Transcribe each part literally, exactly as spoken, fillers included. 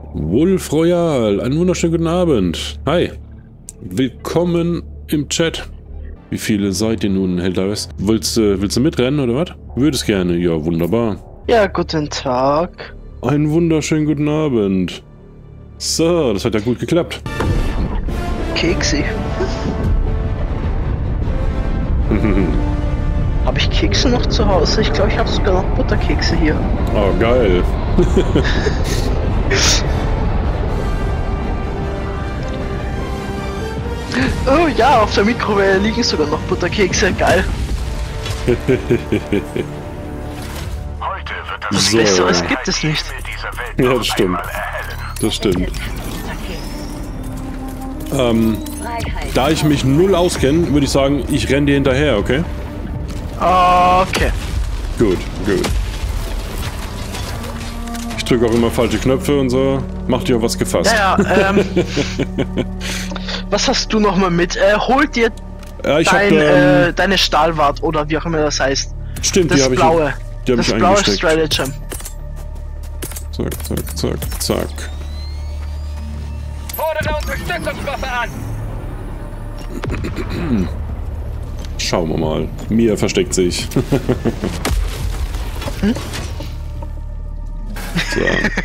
Wolf Royal, einen wunderschönen guten Abend. Hi. Willkommen im Chat. Wie viele seid ihr nun, Helldivers? Willst, äh, willst du mitrennen oder was? Würdest gerne. Ja, wunderbar. Ja, guten Tag. Einen wunderschönen guten Abend. So, das hat ja gut geklappt. Keksi. Habe ich Kekse noch zu Hause? Ich glaube, ich habe sogar noch Butterkekse hier. Oh, geil. Oh ja, auf der Mikrowelle liegen sogar noch Butterkekse. Geil. Was So. Besseres gibt es nicht. Ja, das stimmt. Das stimmt. Ähm, da ich mich null auskenne, würde ich sagen, ich renne dir hinterher, okay? Okay. Gut, gut. Ich drücke auch immer falsche Knöpfe und so. Macht dir auch was gefasst. Ja, ja, ähm. Was hast du nochmal mit? Äh, holt dir Ja, ich dein, hab, ähm, äh, deine Stahlwart oder wie auch immer das heißt. Stimmt, die Das habe ich, blaue. die hab das ich blaue eingesteckt. Stratagem. Zack, zack, zack, zack. Fordere Unterstützungswaffe an! Schauen wir mal. Mia versteckt sich. Hm? So.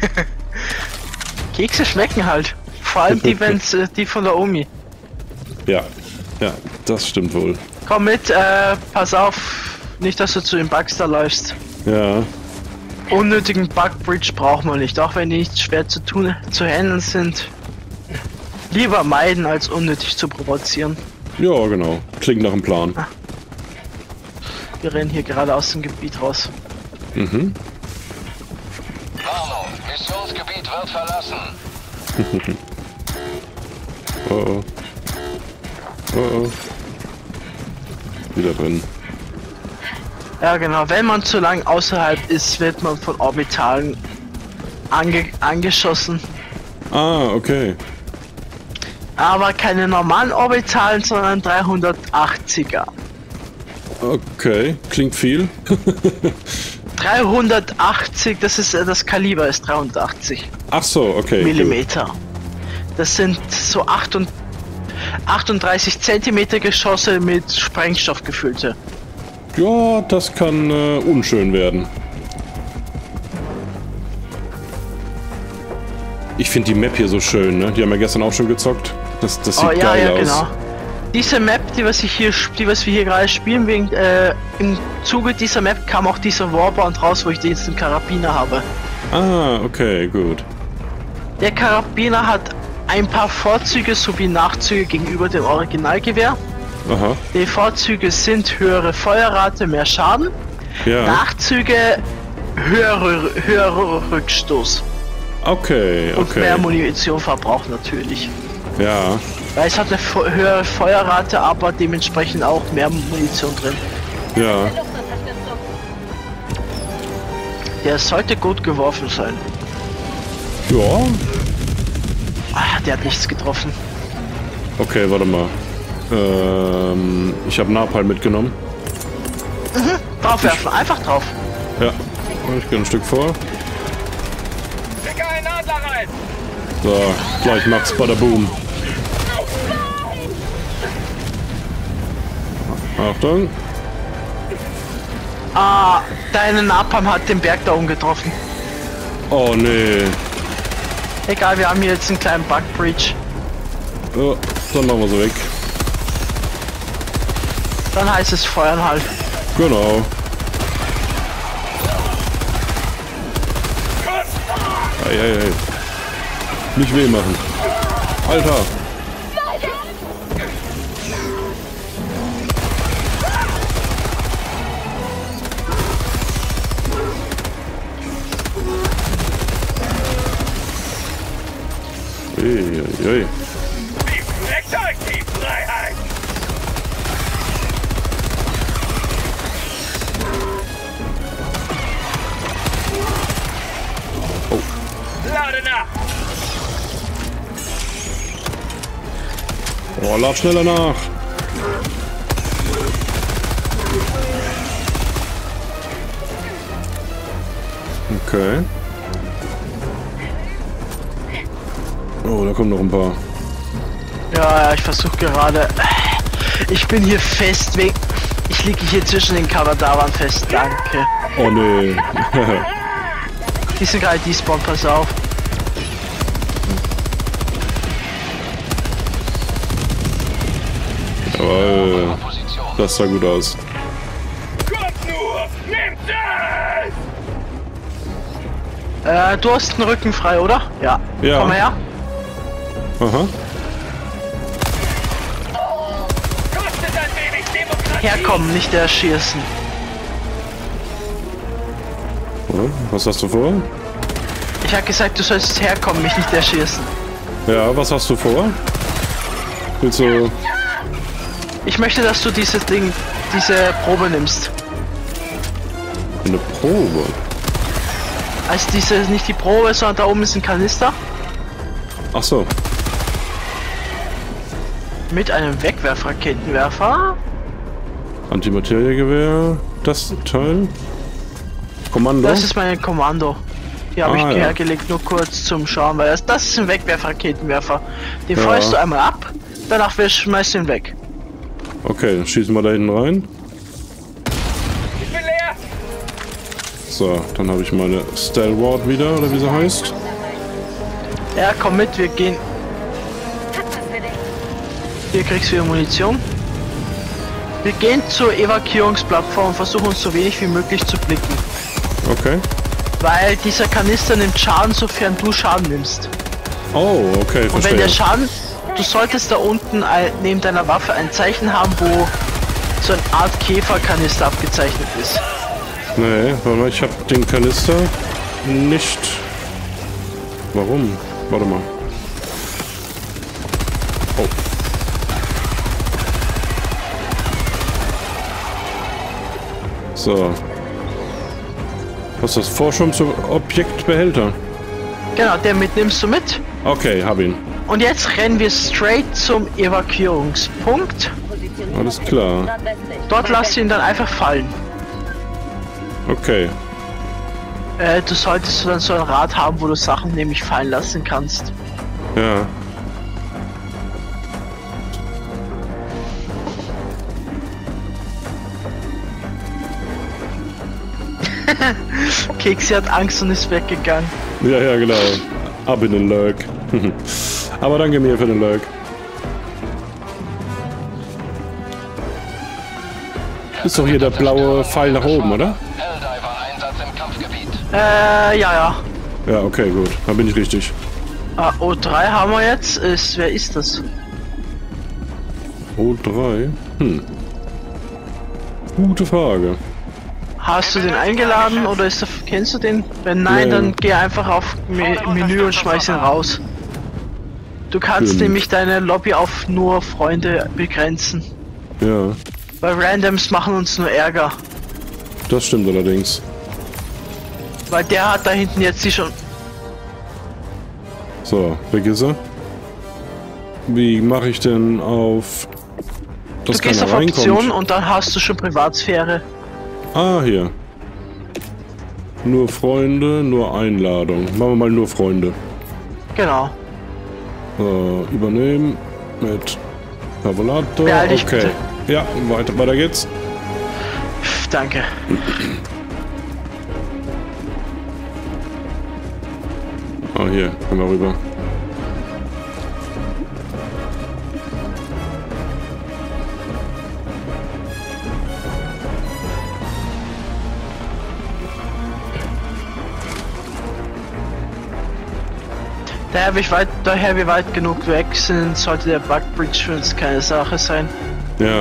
Kekse schmecken halt. Vor allem die, wenn's, äh, die von der Omi. Ja, ja, das stimmt wohl. Komm mit, äh, pass auf, nicht, dass du zu den Bugs da läufst. Ja, Unnötigen Bug-Bridge braucht man nicht, auch wenn die nicht schwer zu tun, zu handeln sind. Lieber meiden, als unnötig zu provozieren. ja, genau. Klingt nach einem Plan. Wir rennen hier gerade aus dem Gebiet raus. Mhm. Warnung, Missionsgebiet wird verlassen. Oh oh. Oh oh. Wieder drin. Ja genau, wenn man zu lang außerhalb ist, wird man von Orbitalen ange angeschossen. Ah, okay. Aber keine normalen Orbitalen, sondern dreihundertachtziger. Okay, klingt viel. dreihundertachtzig, das ist äh, das Kaliber ist dreihundertachtzig Ach so, okay. Millimeter. Das sind so achtunddreißig Zentimeter Geschosse mit Sprengstoff gefüllte. Gut. Ja, das kann äh, unschön werden. Ich finde die Map hier so schön, ne? Die haben wir gestern auch schon gezockt. Das, das sieht Oh ja, geil ja, aus. genau. Diese Map, die was ich hier, die was wir hier gerade spielen, wegen, äh, im Zuge dieser Map kam auch dieser Warband raus, wo ich jetzt den Karabiner habe. Ah, okay, gut. Der Karabiner hat ein paar Vorzüge sowie Nachzüge gegenüber dem Originalgewehr. Aha. Die Vorzüge sind höhere Feuerrate, mehr Schaden. Ja. Nachzüge, höhere, höherer Rückstoß. Okay, Und okay. mehr Munition verbraucht natürlich. Ja. Weil es hat eine fe- höhere Feuerrate, aber dementsprechend auch mehr Munition drin. Ja. Der sollte gut geworfen sein. Ja. Ah, der hat nichts getroffen. Okay, warte mal. Ähm, ich habe Napalm mitgenommen. Draufwerfen, einfach drauf. Ja. Ich gehe ein Stück vor. Schicke einen Adler rein! So, gleich macht's Badaboom. Achtung. Ah, deine Napalm hat den Berg da oben getroffen. Oh nee. Egal, wir haben hier jetzt einen kleinen Bug Breach. Ja, dann machen wir sie weg. Dann heißt es feuern halt. Genau. Ei, ei, ei. Nicht weh machen. Alter. Ei, ei, ei. Die Frechheit, die Freiheit! Lade nach! Oh, lad schneller nach. Okay. Oh, da kommen noch ein paar. Ja, ja, ich versuche gerade. Ich bin hier fest wegen. Ich liege hier zwischen den Kavadawan fest, danke. Oh nee. Die sind gerade despawn, pass auf. Jawohl. Das sah gut aus. Kommt nur! Nehmt das! Äh, du hast den Rücken frei, oder? Ja. Ja. Komm mal her. Aha. Kostet ein wenig Demokratie! Herkommen, nicht erschießen. Oder? Was hast du vor? Ich hab gesagt, du sollst herkommen, mich nicht erschießen. Ja, was hast du vor? Willst du... Ich möchte, dass du dieses Ding, diese Probe nimmst. Eine Probe? Also diese, nicht die Probe, sondern da oben ist ein Kanister. Ach so. Mit einem Wegwerfraketenwerfer. Antimateriegewehr. Das Teil. Kommando. Das ist mein Kommando. Die habe Ah, ich ja. hergelegt, nur kurz zum Schauen, weil das, das ist ein Wegwerfraketenwerfer. Den Ja. feuerst du einmal ab, danach schmeißt du ihn weg. Okay, dann schießen wir da hinten rein. Ich bin leer! So, dann habe ich meine Stalwart wieder, oder wie sie heißt. Ja, komm mit, wir gehen. Hier kriegst du wieder Munition. Wir gehen zur Evakuierungsplattform und versuchen uns so wenig wie möglich zu blicken. Okay. Weil dieser Kanister nimmt Schaden, sofern du Schaden nimmst. Oh, okay, Und wenn der verstehe. Schaden, du solltest da unten ein, neben deiner Waffe ein Zeichen haben, wo so eine Art Käferkanister abgezeichnet ist. Nee, warte mal, ich habe den Kanister nicht... Warum? Warte mal. Oh. So. Was ist das? Forschungsobjektbehälter? Genau, der mitnimmst du mit. Okay, hab ihn. Und jetzt rennen wir straight zum Evakuierungspunkt. Alles klar. Dort lass ihn dann einfach fallen. Okay. Äh, du solltest dann so ein Rad haben, wo du Sachen nämlich fallen lassen kannst. Ja. Keksi hat Angst und ist weggegangen. Ja, ja, genau. Ab in den Lurk. Aber danke mir für den Lurk. Ist doch hier der blaue Pfeil nach oben, oder? Helldiver-Einsatz im Kampfgebiet. Äh, ja, ja. Ja, okay, gut. Da bin ich richtig. Ah, O drei haben wir jetzt. Ist, wer ist das? O drei? Hm. Gute Frage. Hast du den eingeladen oder ist der, kennst du den? Wenn nein, Nee. dann geh einfach auf Me Menü und schmeiß ihn raus. Du kannst Schön. nämlich deine Lobby auf nur Freunde begrenzen. Ja, Weil Randoms machen uns nur Ärger. das stimmt allerdings. Weil der hat da hinten jetzt die schon. So, weg ist er. Wie mache ich denn auf... Das Du gehst keiner auf Optionen reinkommt? und dann hast du schon Privatsphäre. Ah, hier. Nur Freunde, nur Einladung. Machen wir mal nur Freunde. Genau. So, übernehmen mit Favolator. Beeil dich Okay. bitte. Ja, weiter, weiter geht's. Pff, danke. Ah, hier, können wir rüber. Daher wir, weit, daher wir weit genug weg sind, sollte der Bugbridge für uns keine Sache sein. Ja,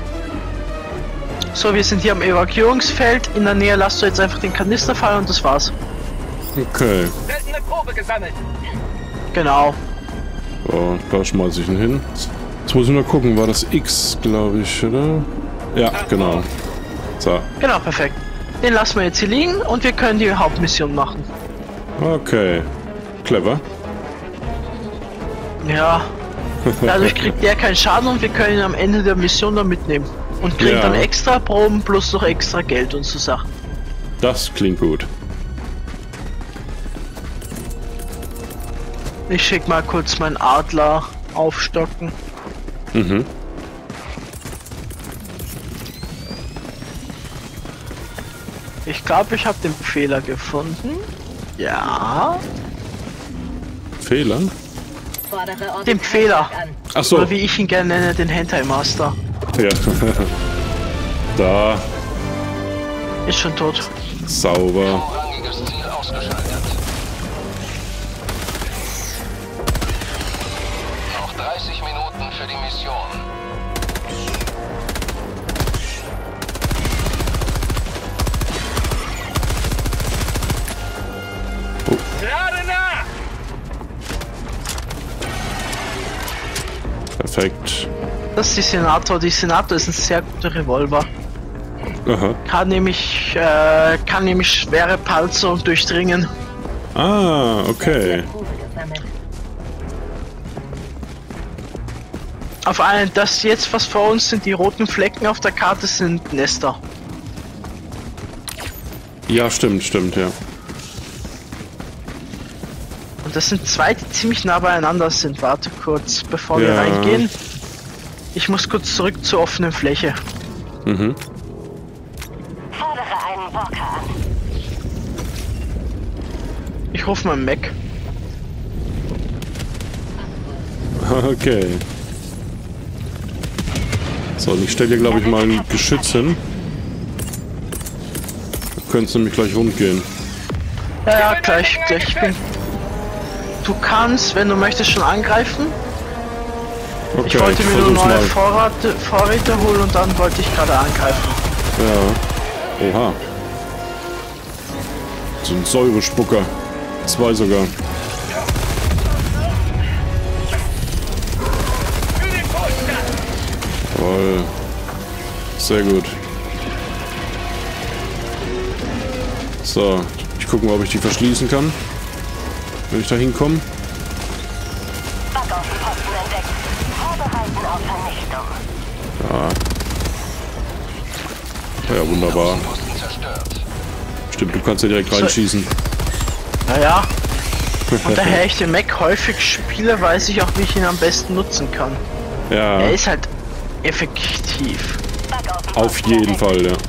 So, wir sind hier am Evakuierungsfeld. In der Nähe lasst du jetzt einfach den Kanister fallen und das war's. okay. Seltene Probe gesammelt. Genau. So, da schmeiße ich ihn hin. Jetzt muss ich nur gucken, war das X, glaube ich, oder? Ja, genau. So, Genau, perfekt. Den lassen wir jetzt hier liegen und wir können die Hauptmission machen. okay. Clever. Ja. Dadurch kriegt der keinen Schaden und wir können ihn am Ende der Mission dann mitnehmen. Und kriegen Ja. dann extra Proben plus noch extra Geld und so Sachen. Das klingt gut. Ich schick mal kurz meinen Adler aufstocken. Mhm. Ich glaube, ich habe den Fehler gefunden. Ja. Fehler? Den Fehler. Ach so. Oder wie ich ihn gerne nenne, den Hentai Master. Ja. Da. Ist schon tot. Sauber. Rangiges Ziel ausgeschaltet. Noch dreißig Minuten für die Mission. Gerade nah! Perfekt. Das ist die Senator. Die Senator ist ein sehr guter Revolver. Aha. Kann nämlich, äh, kann nämlich schwere Panzerung durchdringen. Ah, okay. Auf einen, das jetzt, was vor uns sind, die roten Flecken auf der Karte, sind Nester. Ja, stimmt, stimmt, ja. Und das sind zwei, die ziemlich nah beieinander sind. Warte kurz, bevor wir Ja. reingehen. Ich muss kurz zurück zur offenen Fläche. Mhm. Fordere einen Walker an. Ich rufe mal Mac. Okay. So, und ich stelle hier, glaube ich, mal ein Geschütz hin. Da könnte es nämlich gleich rund gehen. Ja, ja, gleich, gleich. Ich bin. Du kannst, wenn du möchtest, schon angreifen. Okay, Ich wollte mir nur versuch's neue mal. Vorräte, Vorräte holen und dann wollte ich gerade angreifen. Ja. Oha. So ein Säurespucker. Zwei sogar. Für den Vorstand! Toll. Sehr gut. So, ich gucke mal, ob ich die verschließen kann. Wenn ich da hinkomme. Backaußenposten entdeckt. Vorbereiten auf Vernichtung. Ja. Ja, wunderbar. Posten zerstört. Stimmt, du kannst ja direkt reinschießen. Naja. Und daher ich den Mac häufig spiele, weiß ich auch, wie ich ihn am besten nutzen kann. Ja, Er ist halt effektiv. Backaußenposten auf jeden entdeckt. Fall, ja.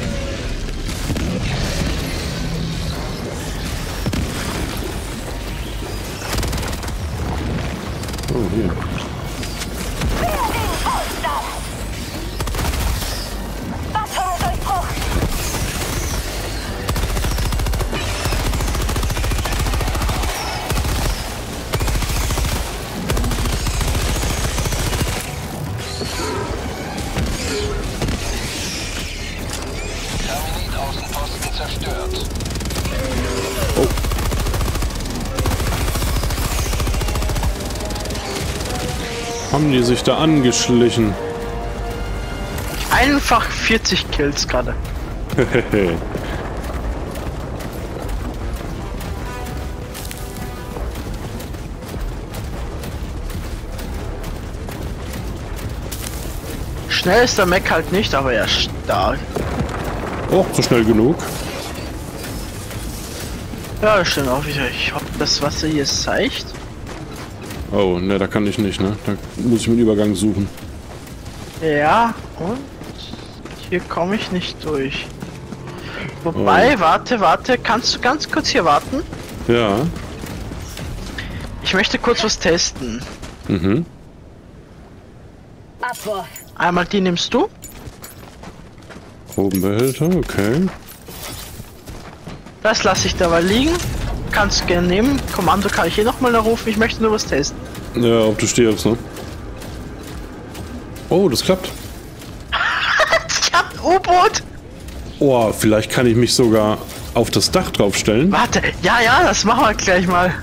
Oh, hier. Waffendurchbruch. Terminit-Außenposten zerstört. Haben die sich da angeschlichen? Einfach vierzig Kills gerade. Schnell ist der Mac halt nicht, aber er ist stark. Oh, so schnell genug. Ja, das stimmt auch wieder. Ich hoffe, das Wasser hier ist seicht. Oh, ne, da kann ich nicht, ne? Da muss ich mir einen Übergang suchen. Ja, und hier komme ich nicht durch. Wobei, Oh. warte, warte, kannst du ganz kurz hier warten? Ja. Ich möchte kurz was testen. Mhm. Abwurf. Einmal die nimmst du. Probenbehälter, okay. Das lasse ich dabei liegen. Kannst du gerne nehmen. Kommando kann ich hier nochmal rufen. Ich möchte nur was testen. Ja, ob du stirbst, ne? Oh, das klappt. Ich hab ein U-Boot. Oh, vielleicht kann ich mich sogar auf das Dach draufstellen. Warte, ja, ja, das machen wir gleich mal.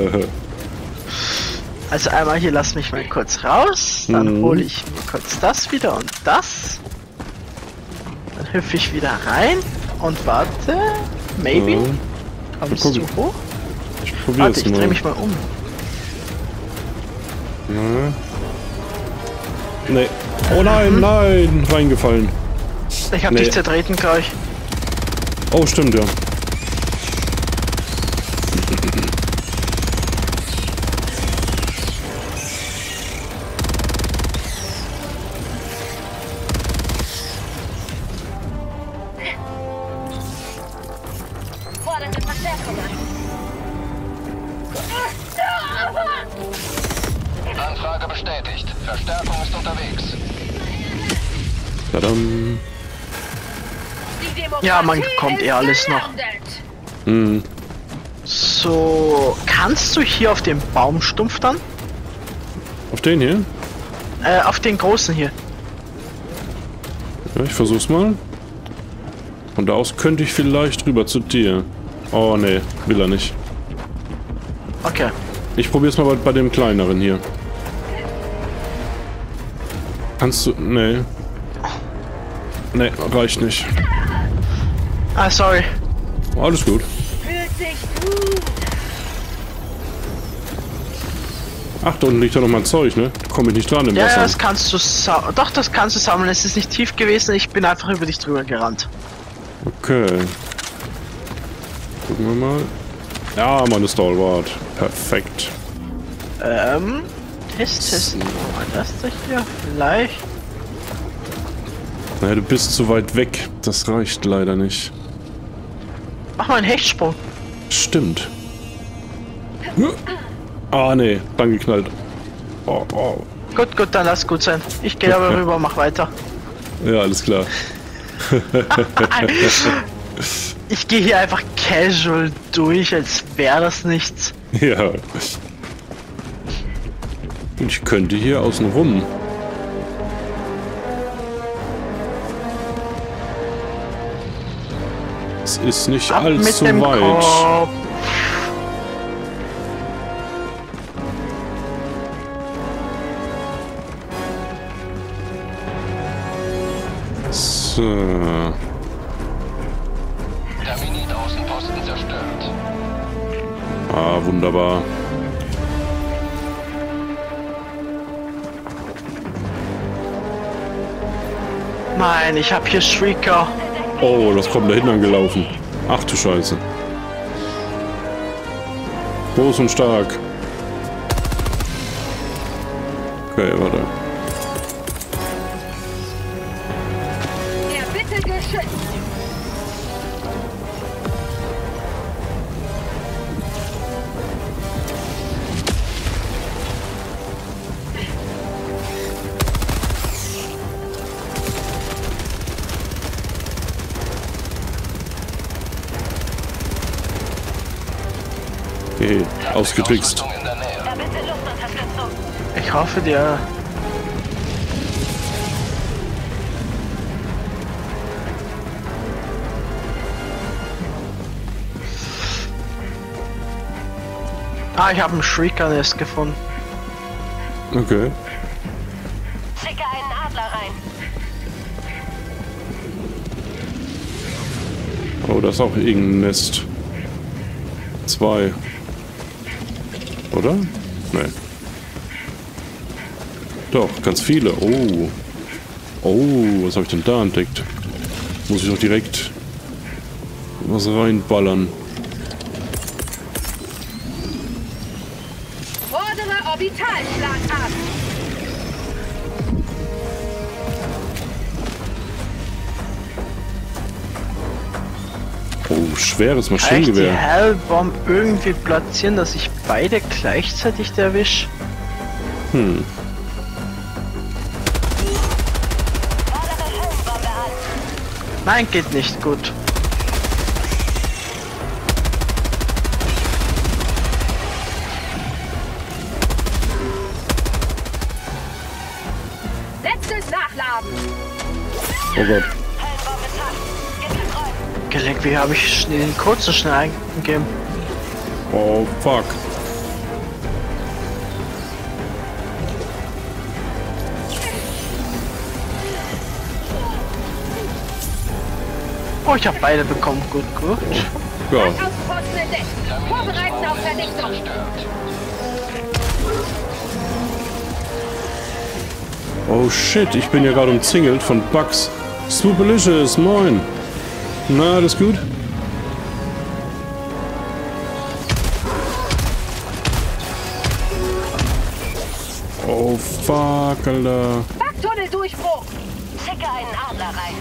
Also einmal hier, lass mich mal kurz raus. Dann Mhm. hole ich mir kurz das wieder und das. Dann hüpfe ich wieder rein und warte. Maybe. Ja. Kommst Mal du gucken. hoch? Ich Warte, probier's ich drehe mal. mich mal um. Ja. Nee. Oh nein, nein! Reingefallen. Ich habe Nee. dich zertreten gleich. Oh, stimmt, ja. Anfrage bestätigt. Verstärkung ist unterwegs. Tadam. Ja, man bekommt eh alles noch. Hm. So, kannst du hier auf den Baumstumpf dann? Auf den hier? Äh, auf den großen hier. Ja, ich versuch's mal. Von da aus könnte ich vielleicht rüber zu dir. Oh, nee, will er nicht. Okay. Ich probier's mal bei, bei dem kleineren hier. Kannst du... Nee. Nee, reicht nicht. Ah, sorry. Alles gut. Fühlt sich gut. Ach, da unten liegt ja noch mal Zeug, ne? Da komme ich nicht dran im Ja, Wasser. das kannst du sa Doch, das kannst du sammeln. Es ist nicht tief gewesen. Ich bin einfach über dich drüber gerannt. Okay. Gucken wir mal. Ja, meine Stalwart. Perfekt. Ähm, Test, testen. Mal das da hier. Vielleicht. Naja, du bist zu weit weg. Das reicht leider nicht. Mach mal einen Hechtsprung. Stimmt. Ah, nee. Dann geknallt. Oh, oh. Gut, gut, dann lass gut sein. Ich gehe aber rüber, mach weiter. Ja, alles klar. Ich gehe hier einfach casual durch, als wäre das nichts. Ja. Und ich könnte hier außen rum. Es ist nicht Ab mit allzu dem weit. Kopf. So. Terminit-Außenposten zerstört. Ah, wunderbar. Nein, ich habe hier Shrieker. Oh, das kommt da hinten angelaufen. Ach du Scheiße. Groß und stark. Okay, warte. Er bitte geschützt. Okay, ausgetrickst. Ausrüstung in der Nähe. Er bitte Luftunterstützung. Ich hoffe dir. Ah, ich habe einen Shrieker-Nest gefunden. Okay. Schicke einen Adler rein. Oh, da ist auch irgendein Nest. Zwei. Oder? Nee. Doch, ganz viele. Oh. Oh, was habe ich denn da entdeckt? Muss ich doch direkt was reinballern. Fordere Orbitalschlag ab. Oh, schweres Kann ich die Maschinengewehr. Hellbomb irgendwie platzieren, dass ich beide gleichzeitig erwische? Hm. Fordere Höllenbombe an. Nein, geht nicht gut. Letztes Nachladen. Oh Gott. Höllenbombe zack. Getreu. Geleck, wie habe ich schnell den kurzen schnell eingegeben? Oh, fuck. Oh, ich habe beide bekommen. Gut, gut. Ja. Außenposten entdeckt. Vorbereiten auf Vernichtung. Zerstört. Oh shit, ich bin ja gerade umzingelt von Bugs. Swoopalicious, moin. Na, alles gut? Oh fuck, Alter. Backtunnel-Durchbruch. Schicke einen Adler rein.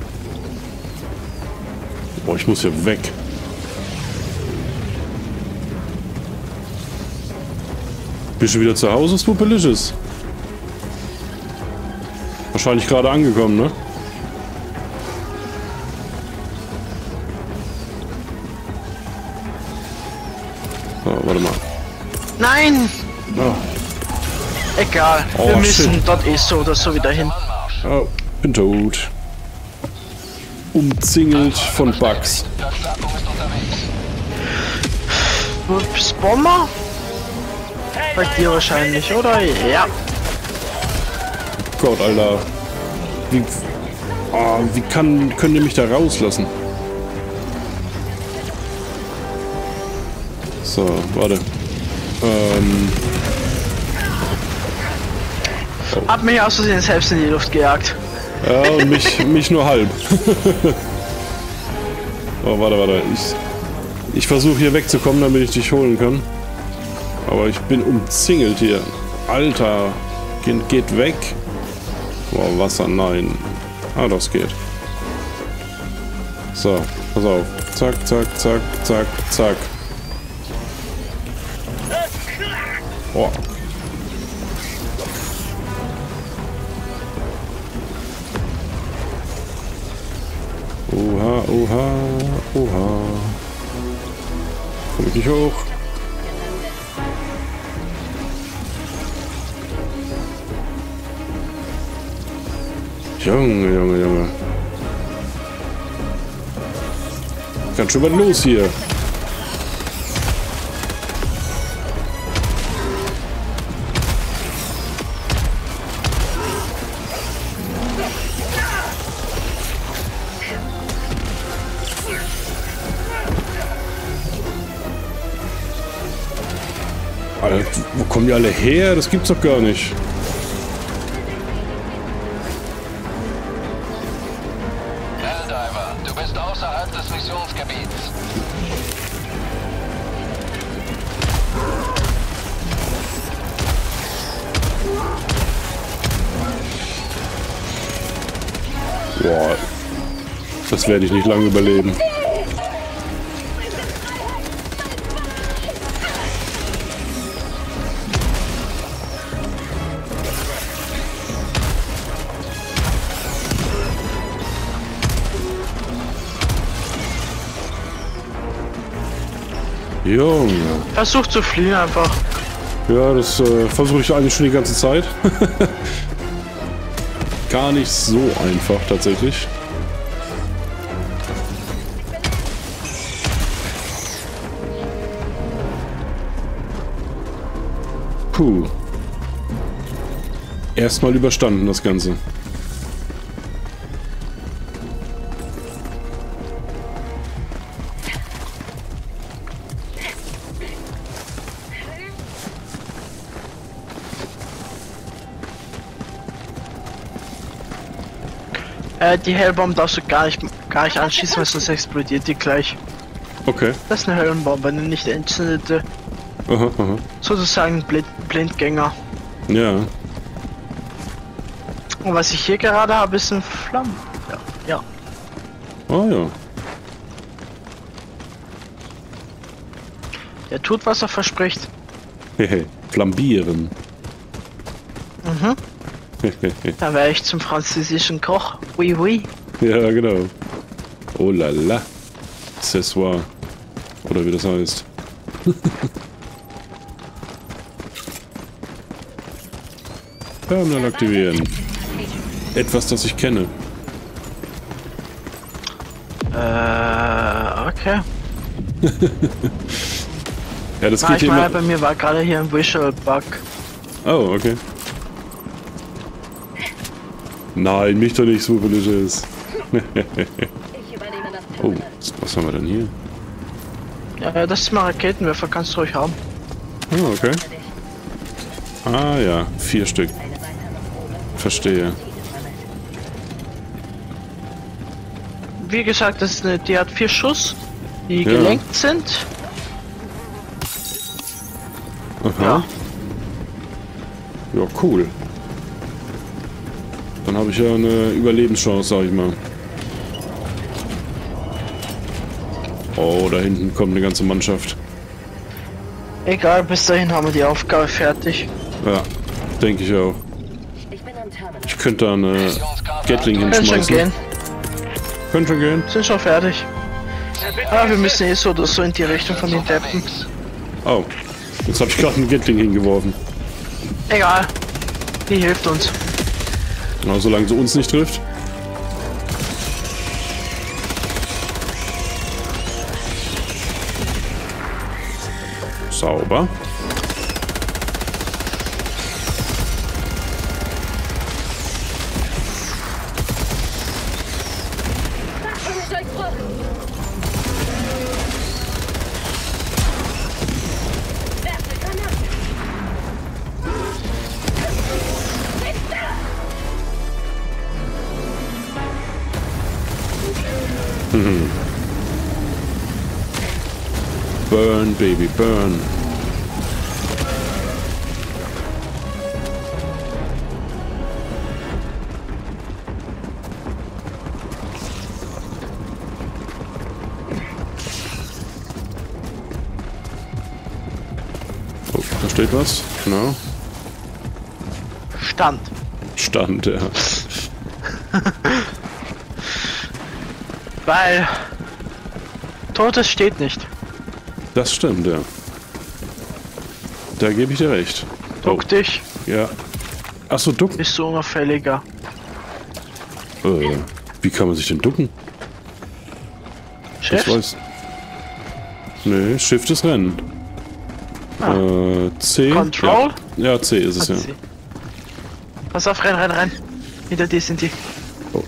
Boah, ich muss hier weg. Bist du wieder zu Hause, Swoopalicious? Wahrscheinlich gerade angekommen, ne? Oh, warte mal. Nein! Oh, Egal, Oh, wir müssen shit. dort eh so oder so wieder hin. oh, bin tot. Umzingelt von Bugs. Verstärkung ist unterwegs. Ups, Bomber? Bei dir wahrscheinlich, oder? Ja. Gott, Alter. Wie, oh, wie kann, können die mich da rauslassen? So, warte. Ähm. Hab mich aus Versehen selbst in die Luft gejagt. Ja, und mich, mich nur halb. Oh, warte, warte. Ich, ich versuche hier wegzukommen, damit ich dich holen kann. Aber ich bin umzingelt hier. Alter. Geht, geht weg. Boah, Wasser, nein. Ah, das geht. So, pass auf. Zack, zack, zack, zack, zack. Boah. Oha, oha, oha. Komm ich nicht hoch? Junge, Junge, Junge. Ganz schön was los hier. Alter, wo kommen die alle her? Das gibt's doch gar nicht. Helldiver, du bist außerhalb des Missionsgebiets. Boah. Das werde ich nicht lange überleben. Junge. Versuch zu fliehen einfach. Ja, das äh, versuche ich eigentlich schon die ganze Zeit. Gar nicht so einfach tatsächlich. Puh. Erstmal überstanden das Ganze. Äh, die Hellbombe darfst du gar nicht, gar nicht anschießen, weil sonst explodiert die gleich. Okay. Das ist eine Höllenbombe, eine nicht entzündete. Aha, aha. Sozusagen Blind Blindgänger. Ja. Und was ich hier gerade habe, ist ein Flammen. Ja. Ja. Oh ja. Der tut, was er verspricht. Hehe. Flambieren. Mhm. Da wäre ich zum französischen Koch. Oui, oui. Ja, genau. Oh la la. Ce soir. Oder wie das heißt. Terminal aktivieren. Etwas, das ich kenne. Äh, okay. Ja, das Na, geht ich hier meine, immer... bei mir war gerade hier ein Visual Bug. Oh, okay. Nein, mich doch nicht, Swoopalicious. Oh, was haben wir denn hier? Ja, das ist mal Raketenwerfer, kannst du ruhig haben. Oh, okay. Ah ja, vier Stück. Verstehe. Wie gesagt, das ist eine, die hat vier Schuss, die Ja. gelenkt sind. Aha. Ja. Ja, cool. Dann habe ich ja eine Überlebenschance, sag ich mal. Oh, da hinten kommt eine ganze Mannschaft. Egal, bis dahin haben wir die Aufgabe fertig. Ja, denke ich auch. Ich bin am Terminal. Ich könnte da eine Gatling Können schon hinschmeißen. gehen. Können schon gehen. Sind schon fertig. Ah, wir müssen eh so oder so in die Richtung von den Deppen. Oh, jetzt habe ich gerade ein Gatling hingeworfen. Egal. Die hilft uns. Na, solange sie uns nicht trifft. Sauber. Durchbruch. Werfe Granate. Burn, baby, burn. Oh, da steht was. Genau. Stand. Stand, ja. Weil Totes steht nicht. Das stimmt, ja. Da gebe ich dir recht. Duck dich, Ja. Achso, ducken. bist du unauffälliger. Äh, wie kann man sich denn ducken? Chef? Ich weiß. Nee, Shift ist Rennen. Ah. Äh, C. Control? Ja. ja, C ist es, ja. Hat sie. Pass auf, renn, renn, renn. Hinter dir sind die. Oh.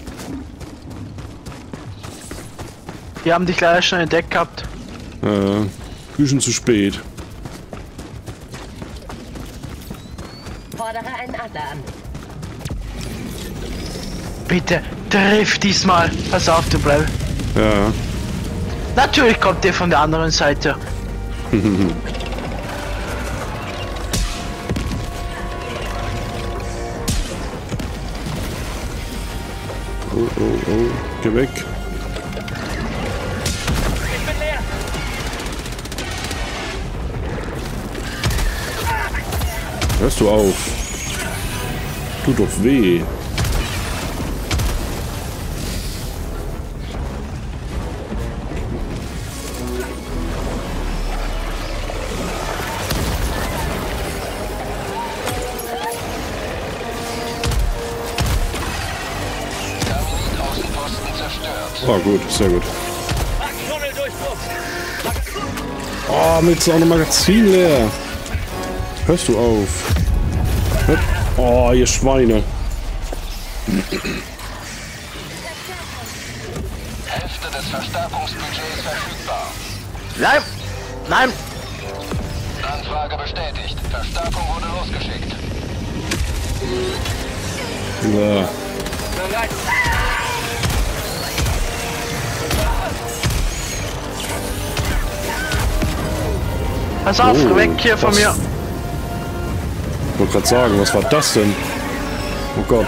Die haben dich leider schon entdeckt gehabt. Äh, bisschen zu spät. Fordere einen Adler an. Bitte, triff diesmal. Pass auf, du Brell. Ja. Natürlich kommt der von der anderen Seite. Oh, oh, oh. Geh weg. Hörst du auf? Tut doch weh. Terminit-Außenposten zerstört. Oh, gut, sehr gut. Oh, mit so einem Magazin leer. Hörst du auf? Hört... Oh, ihr Schweine. Hälfte des Verstärkungsbudgets verfügbar. Nein! Nein! Anfrage bestätigt. Verstärkung wurde losgeschickt. Ja. Pass auf, Oh, weg hier von was- mir. Ich wollte gerade sagen, was war das denn? Oh Gott.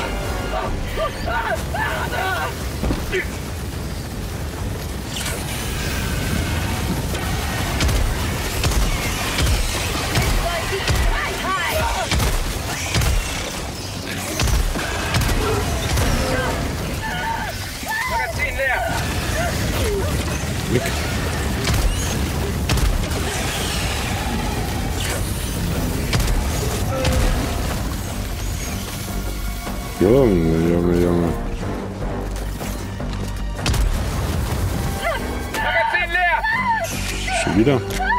Weg. Junge, Junge, Junge. Schon wieder?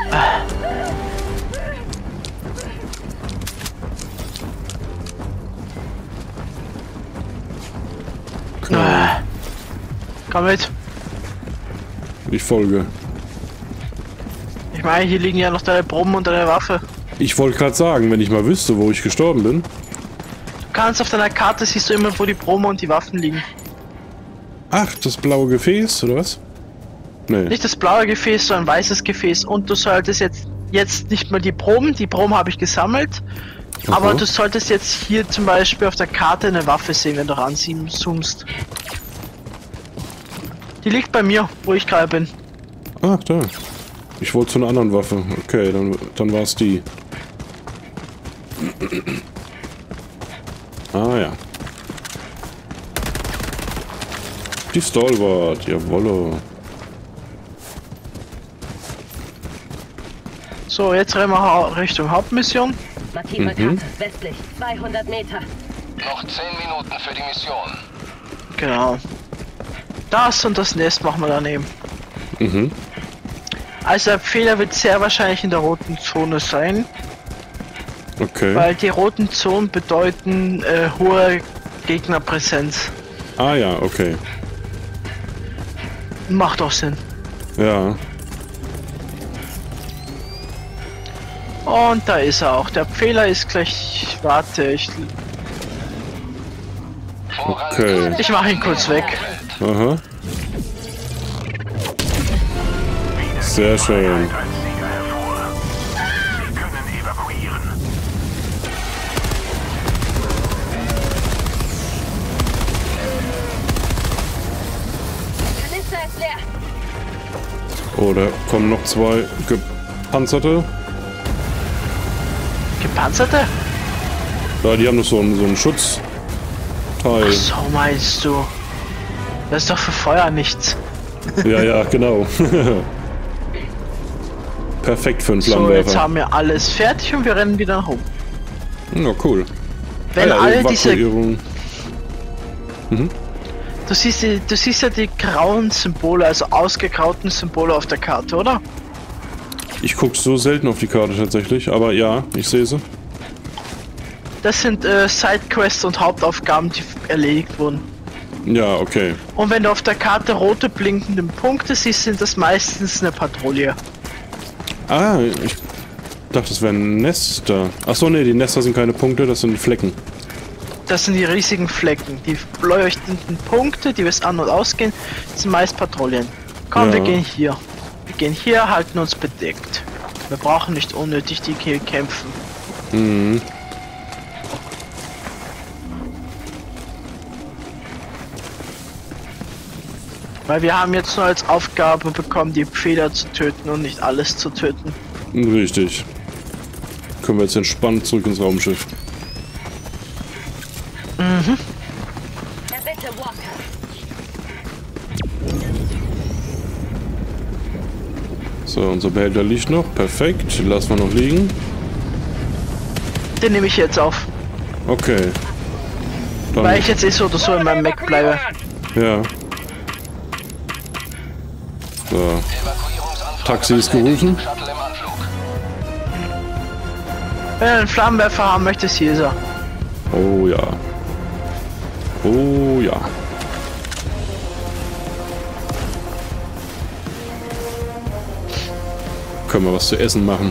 Ah. Komm mit. Ich folge. Ich meine, hier liegen ja noch deine Proben und deine Waffe. Ich wollte gerade sagen, wenn ich mal wüsste, wo ich gestorben bin. Du kannst auf deiner Karte siehst du immer, wo die Proben und die Waffen liegen. Ach, das blaue Gefäß, oder was? Nee. Nicht das blaue Gefäß, sondern ein weißes Gefäß. Und du solltest jetzt, jetzt nicht mal die Proben, die Proben habe ich gesammelt. Aha. Aber du solltest jetzt hier zum Beispiel auf der Karte eine Waffe sehen, wenn du ranzoomst. Die liegt bei mir, wo ich gerade bin. Ach, da. Ich wollte zu einer anderen Waffe. Okay, dann, dann war es die. Ah ja. Die Stalwart, jawolle. So, jetzt rennen wir hau- Richtung Hauptmission. Markiere Mhm. Karte, westlich, zweihundert Meter. Noch zehn Minuten für die Mission. Genau. Das und das Nest machen wir daneben. Mhm. Also der Fehler wird sehr wahrscheinlich in der roten Zone sein, Okay. weil die roten Zonen bedeuten äh, hohe Gegnerpräsenz. Ah ja, okay. Macht auch Sinn. Ja. Und da ist er auch. Der Fehler ist gleich. Warte, ich, Okay. ich mache ihn kurz weg. Aha. Sehr schön. Kanister ist leer. Oh, da kommen noch zwei gepanzerte. Gepanzerte? Ja, die haben noch so einen, so einen Schutzteil. So meinst du? Das ist doch für Feuer nichts. Ja, ja, genau. Perfekt für einen So, jetzt Flammenwerfer. haben wir alles fertig und wir rennen wieder nach oben. Ja, cool. Wenn Ah ja, alle diese, Evakuierung. du siehst, die, du siehst ja die grauen Symbole, also ausgegrauten Symbole auf der Karte, oder? Ich gucke so selten auf die Karte tatsächlich, aber ja, ich sehe sie. Das sind äh, Sidequests und Hauptaufgaben, die erledigt wurden. Ja, okay. Und wenn du auf der Karte rote blinkende Punkte siehst, sind das meistens eine Patrouille. Ah, ich dachte, das wären Nester. Achso, nee, die Nester sind keine Punkte, das sind Flecken. Das sind die riesigen Flecken. Die leuchtenden Punkte, die bis an- und ausgehen, sind meist Patrouillen. Komm, Ja. wir gehen hier. Wir gehen hier, halten uns bedeckt. Wir brauchen nicht unnötig die hier kämpfen. Mhm. Weil wir haben jetzt nur als Aufgabe bekommen, die Pfähler zu töten und nicht alles zu töten. Richtig. Können wir jetzt entspannt zurück ins Raumschiff. Erbitte Walker. So, unser Behälter liegt noch. Perfekt. Lassen wir noch liegen. Den nehme ich jetzt auf. Okay. Dann, Weil ich jetzt eh so oder so in meinem Mac bleibe. ja. So. Taxi ist gerufen. Shuttle im Anflug. Wenn er einen Flammenwerfer haben möchte, ist hier ist er. Oh ja. Oh ja. Können wir was zu essen machen?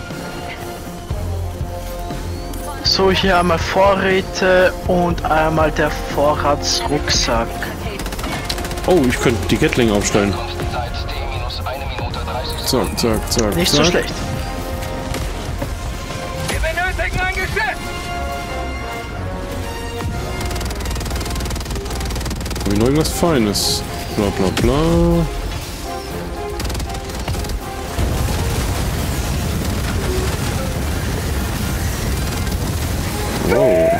So, hier einmal Vorräte und einmal der Vorratsrucksack. Oh, ich könnte die Gatling aufstellen. Zeit T minus eine Minute dreißig Sekunden. Zack, zack, zack. Nicht zack. so schlecht. Wir benötigen ein Geschäft! Habe ich noch irgendwas Feines? Bla bla bla. Wow.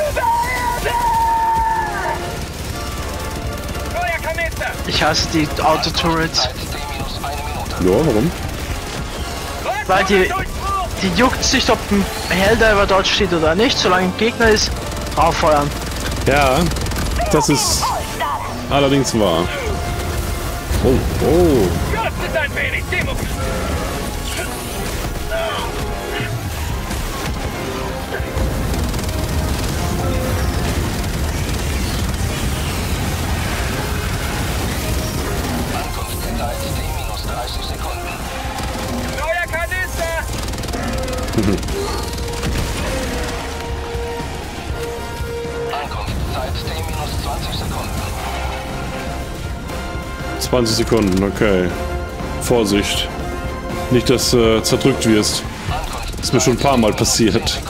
Feuerkanister! Ich hasse die Autoturrets, Zeit T minus eine Minute. Ja, warum? weil die, die juckt nicht, ob ein Helldiver dort steht oder nicht. Solange ein Gegner ist, rauffeuern. Ja, das ist allerdings wahr. Oh, oh. Kostet ein wenig Demokratie! Ankunftszeit T minus dreißig Sekunden. Neuer Kanister! Ankunftszeit T minus zwanzig Sekunden. zwanzig Sekunden, okay. Vorsicht. Nicht, dass äh, zerdrückt wirst. Ist mir schon ein paar Mal passiert.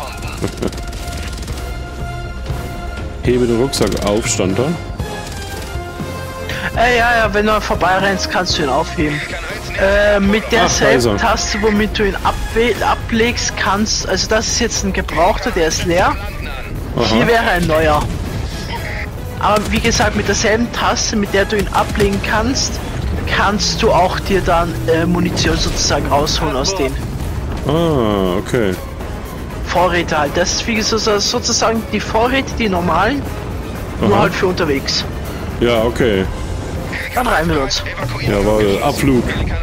Hebe den Rucksack auf, stand da. Äh, ja, ja, wenn du vorbeirennst, kannst du ihn aufheben. Kann eins Äh, mit Ach, da ist er. derselben Taste, womit du ihn abwe- ablegst, kannst. Also, das ist jetzt ein gebrauchter, der ist leer. Hier wäre ein neuer. Aber wie gesagt, mit derselben Taste, mit der du ihn ablegen kannst, kannst du auch dir dann äh, Munition sozusagen rausholen aus denen. Ah, okay. Vorräte halt. Das ist wie gesagt sozusagen die Vorräte, die normalen, nur Aha. halt für unterwegs. Ja, okay. Dann rein wir uns. Jawohl, Abflug.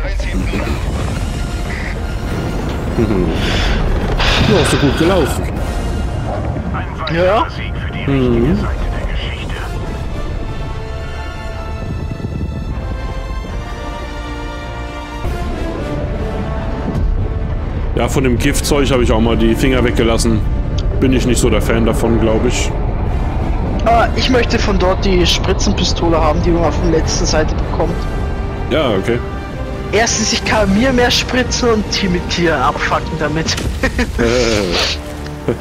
Mhm. Ja, ist doch gut gelaufen. Ja, ja. Sieg für die richtige Seite der Geschichte. Ja, von dem Giftzeug habe ich auch mal die Finger weggelassen. Bin ich nicht so der Fan davon, glaube ich. Aber ich möchte von dort die Spritzenpistole haben, die man auf der letzten Seite bekommt. Ja, okay. Erstens, ich kann mir mehr spritzen und die mit Tieren abfacken damit. Heute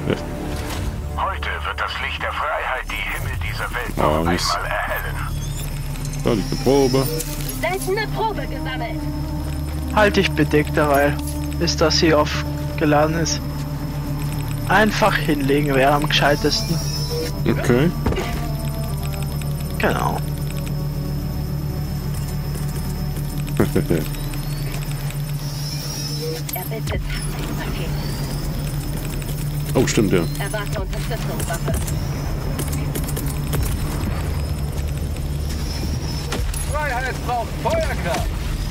wird das Licht der Freiheit die Himmel dieser Welt noch Ah, einmal Mist. erhellen. Da liegt eine Probe. Seltene Probe gesammelt. Halt dich bedeckt derweil, bis das hier aufgeladen ist. Einfach hinlegen wäre am gescheitesten. Okay. Genau. Er bittet Taktikpaket. Oh, stimmt, ja. Erwarte Unterstützung, Waffe. Freiheit braucht Feuerkraft.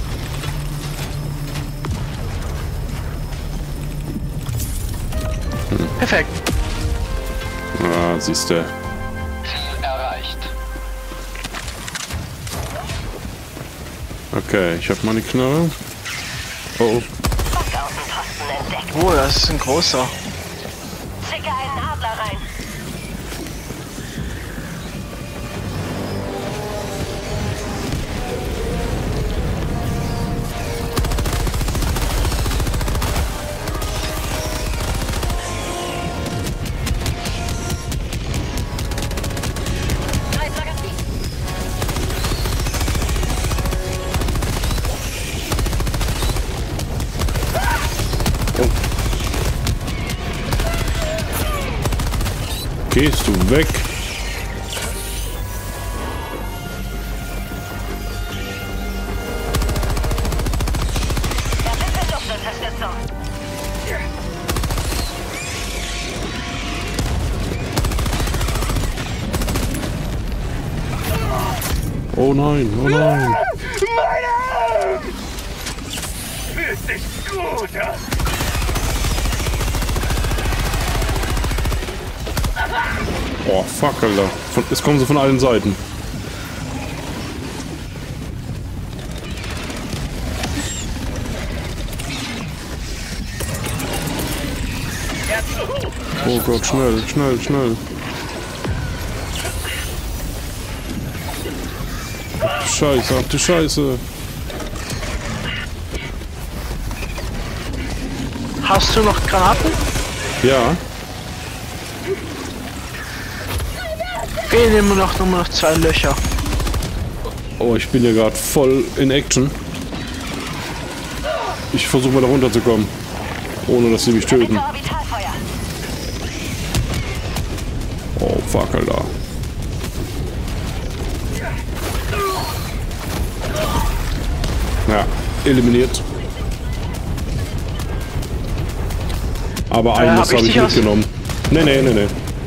Perfekt. Ah, siehst du. Ziel erreicht. Okay, ich habe meine Knarre. Oh, oh. Backaußenposten entdeckt. Oh, das ist ein großer. Schicke einen Adler rein. Neues Magazin. Gehst du weg? Er bittet Luftunterstützung. Oh nein, oh nein. Fühlt sich gut an. Oh, fuck, Alter. Von, jetzt kommen sie von allen Seiten. Oh Gott, schnell, schnell, schnell. Ach du Scheiße, ach du Scheiße. Hast du noch Granaten? Ja, Fehlen immer noch nur noch zwei Löcher. oh, ich bin hier gerade voll in Action. Ich versuche mal da runterzukommen. Ohne dass sie mich töten. Bitte Orbitalfeuer. Oh, fuck, Alter. Ja, eliminiert. Aber eines hab ich habe ich dich aus- mitgenommen. Nee, nee, nee, nee.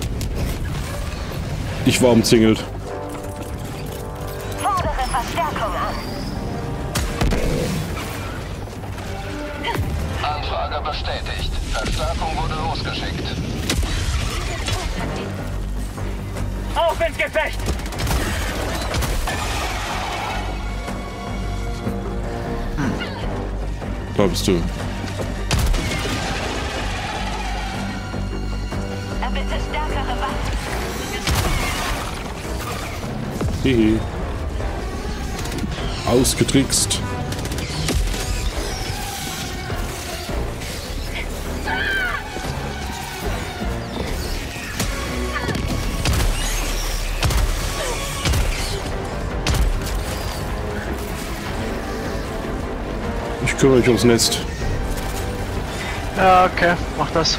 Ich war umzingelt. Fordere Verstärkung an. Anfrage bestätigt. Verstärkung wurde losgeschickt. Auf ins Gefecht! Da bist du. Er bittet stärkere Waffen. Hihi. Ausgetrickst. ich kümmere mich ums Nest. Ja, okay, mach das.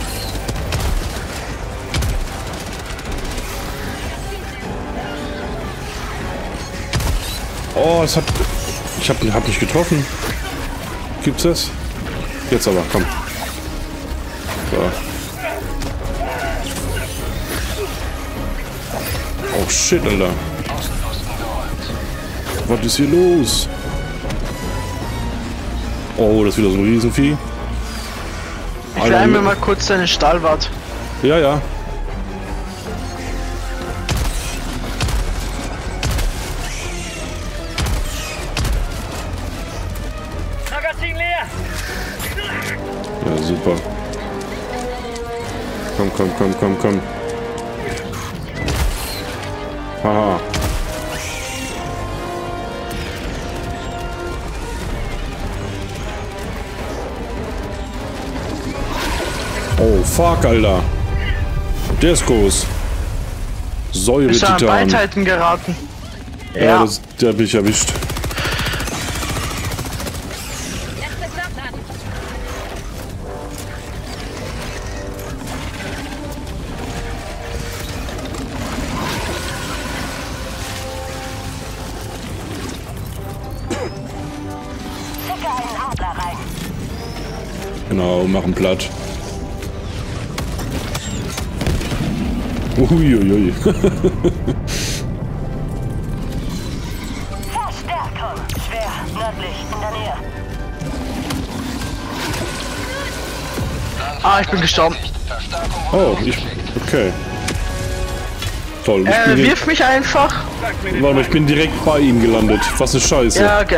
Oh, es hat... Ich hab, hab nicht getroffen. Gibt's das? Jetzt aber, komm. So. Oh shit, Alter. Was ist hier los? Oh, das ist wieder so ein Riesenvieh. Ich leih mir mal kurz deine Stahlwart. Ja, ja. Magazin leer! Ja, super. Komm, komm, komm, komm, komm. Haha. Oh, fuck, Alter. Der ist groß. Säure Bist du an Titan. Beithalten geraten? Ja, Ja. das, der hab ich erwischt. Schicke einen Adler rein. Genau, machen platt. Uiuiui. Verstärkung. Schwer. Nördlich. In der Nähe. Ah, ich bin gestorben. Verstärkung Oh, wurde ich... losgeschickt. Okay. Toll. Ich Äh, bin, hier- wirf mich einfach. warte mal, ich bin direkt bei ihm gelandet. Was eine Scheiße. Ja, genau.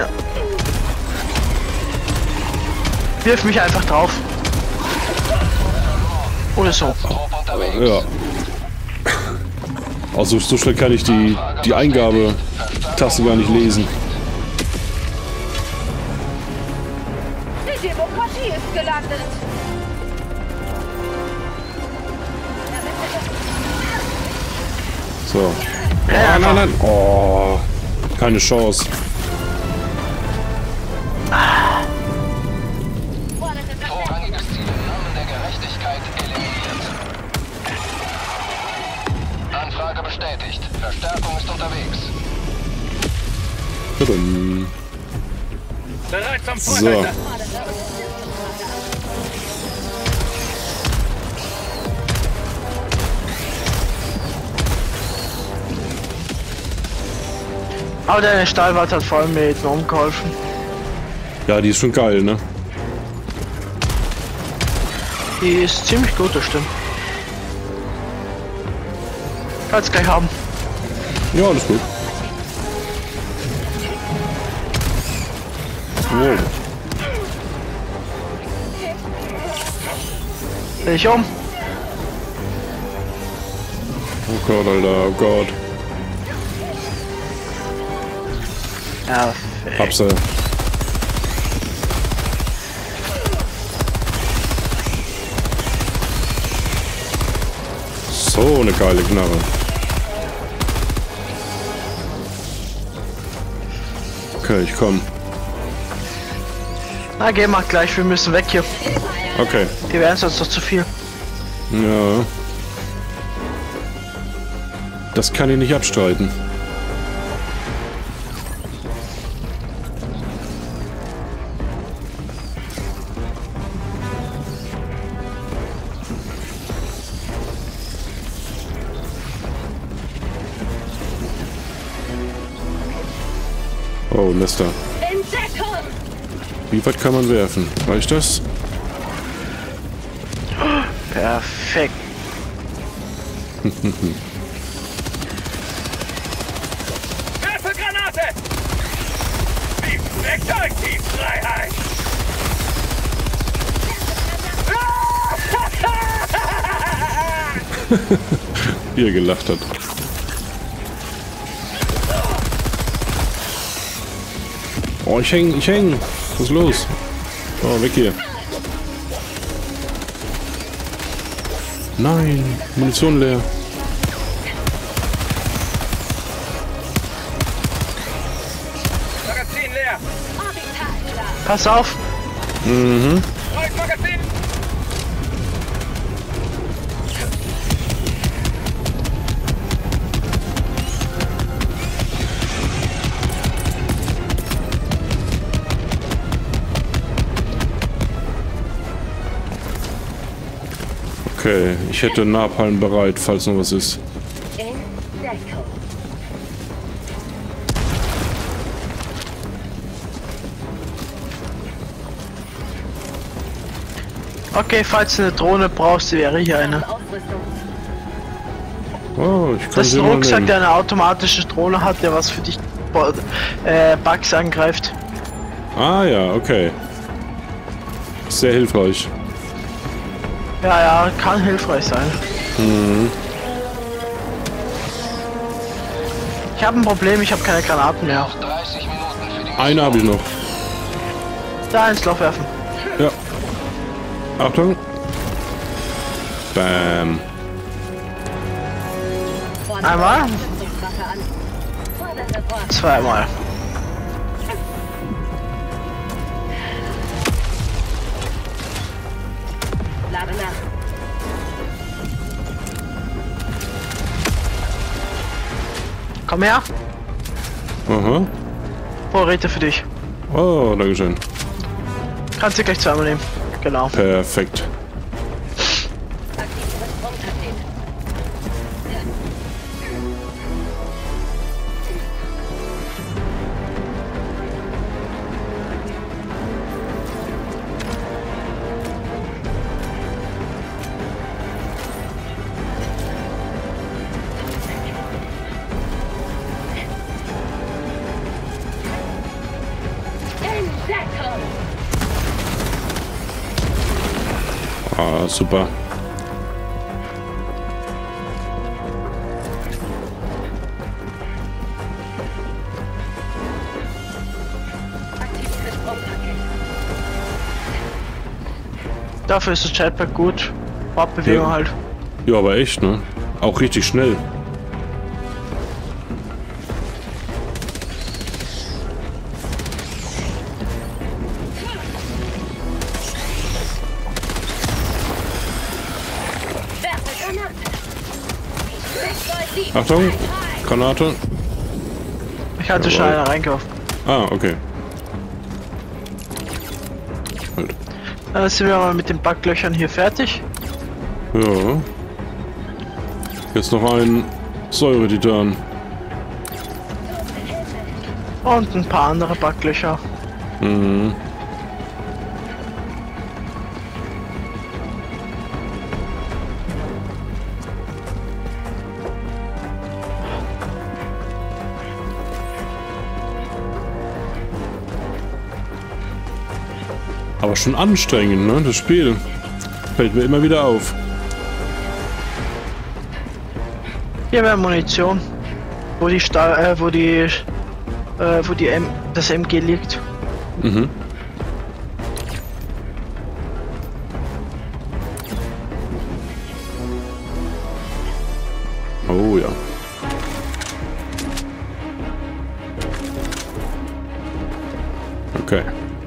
Wirf mich einfach drauf. Oder so. Trupp unterwegs. Ja. Also so schnell kann ich die, die Eingabetaste gar nicht lesen. Die Demokratie ist gelandet. So. Ah, nein, nein. Oh. Keine Chance. Vorrangiges Ziel im Namen der Gerechtigkeit eliminiert. Anfrage bestätigt. Verstärkung ist unterwegs. Tudum. Bereit zum So. Vorteil. Aber deine Stahlwart hat vor allem mir jetzt noch geholfen. Ja, die ist schon geil, ne? Die ist ziemlich gut, das stimmt. Kannst gleich haben. Ja, alles gut. Wow. Dreh ich um. Oh Gott, Alter, oh Gott. Ja, Hab's er. So eine geile Knarre. Okay, ich komm. na geh mal gleich, wir müssen weg hier. Okay. Die werden sonst noch zu viel. Ja. Das kann ich nicht abstreiten. Oh, Mister. Entdeckung! Wie weit kann man werfen? Reicht das? Perfekt. Werfe Granate! Wie schmeckt euch die Freiheit? Wie er gelacht hat. Oh, ich häng, ich häng. Was ist los? Oh, weg hier. Nein, Munition leer. Magazin leer! Pass auf. Mhm. Neues Magazin! Okay, ich hätte Napalm bereit, falls noch was ist. In Deckung. Okay, falls du eine Drohne brauchst, wäre hier eine. Ausrüstung. Oh, ich kann Das ist sie ein mal Rucksack, nehmen. der eine automatische Drohne hat, der was für dich äh, Bugs angreift. Ah ja, okay. Sehr hilfreich. Ja, ja, kann hilfreich sein. Mhm. Ich habe ein Problem, ich habe keine Granaten mehr. dreißig Minuten für die Eine habe ich noch. Da ins Loch werfen. Ja. Achtung. Bam. Einmal, Waffe an. Fordere fort. zweimal. Lade nach. Komm her. Aha. Vorräte für dich. Oh, dankeschön. Kannst du gleich zweimal nehmen. Genau. Perfekt. Aktives Sprungpaket. In Deckung. Ah, super. Aktives Sprungpaket. Dafür ist das Jetpack gut. Fortbewegung Ja. halt. Ja, aber echt, ne? Auch richtig schnell. Werfe Granate. sechs zwei sieben. Achtung, Granate. Ich hatte schon Jawohl. eine reingeworfen. Ah, okay. Halt. Dann sind wir mal mit den Backlöchern hier fertig. Ja. Jetzt noch ein Säuretitan. Und ein paar andere Backlöcher. Mhm. Aber schon anstrengend, ne? Das Spiel. Fällt mir immer wieder auf. Hier wäre Munition. Wo die Stahl, äh, wo die, äh, wo die M das M G liegt. Mhm. Oh ja. Okay.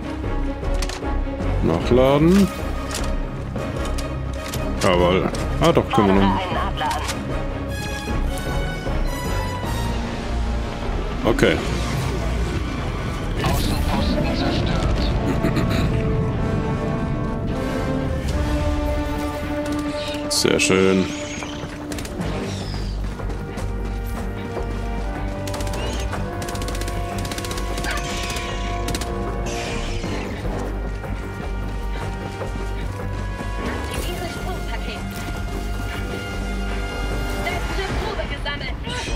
Nachladen. Jawohl. Ah doch, können wir Fordere noch. einen Adler an. Okay. Außenposten zerstört. Sehr schön. Aktives Sprungpaket. Letzte Probe gesammelt.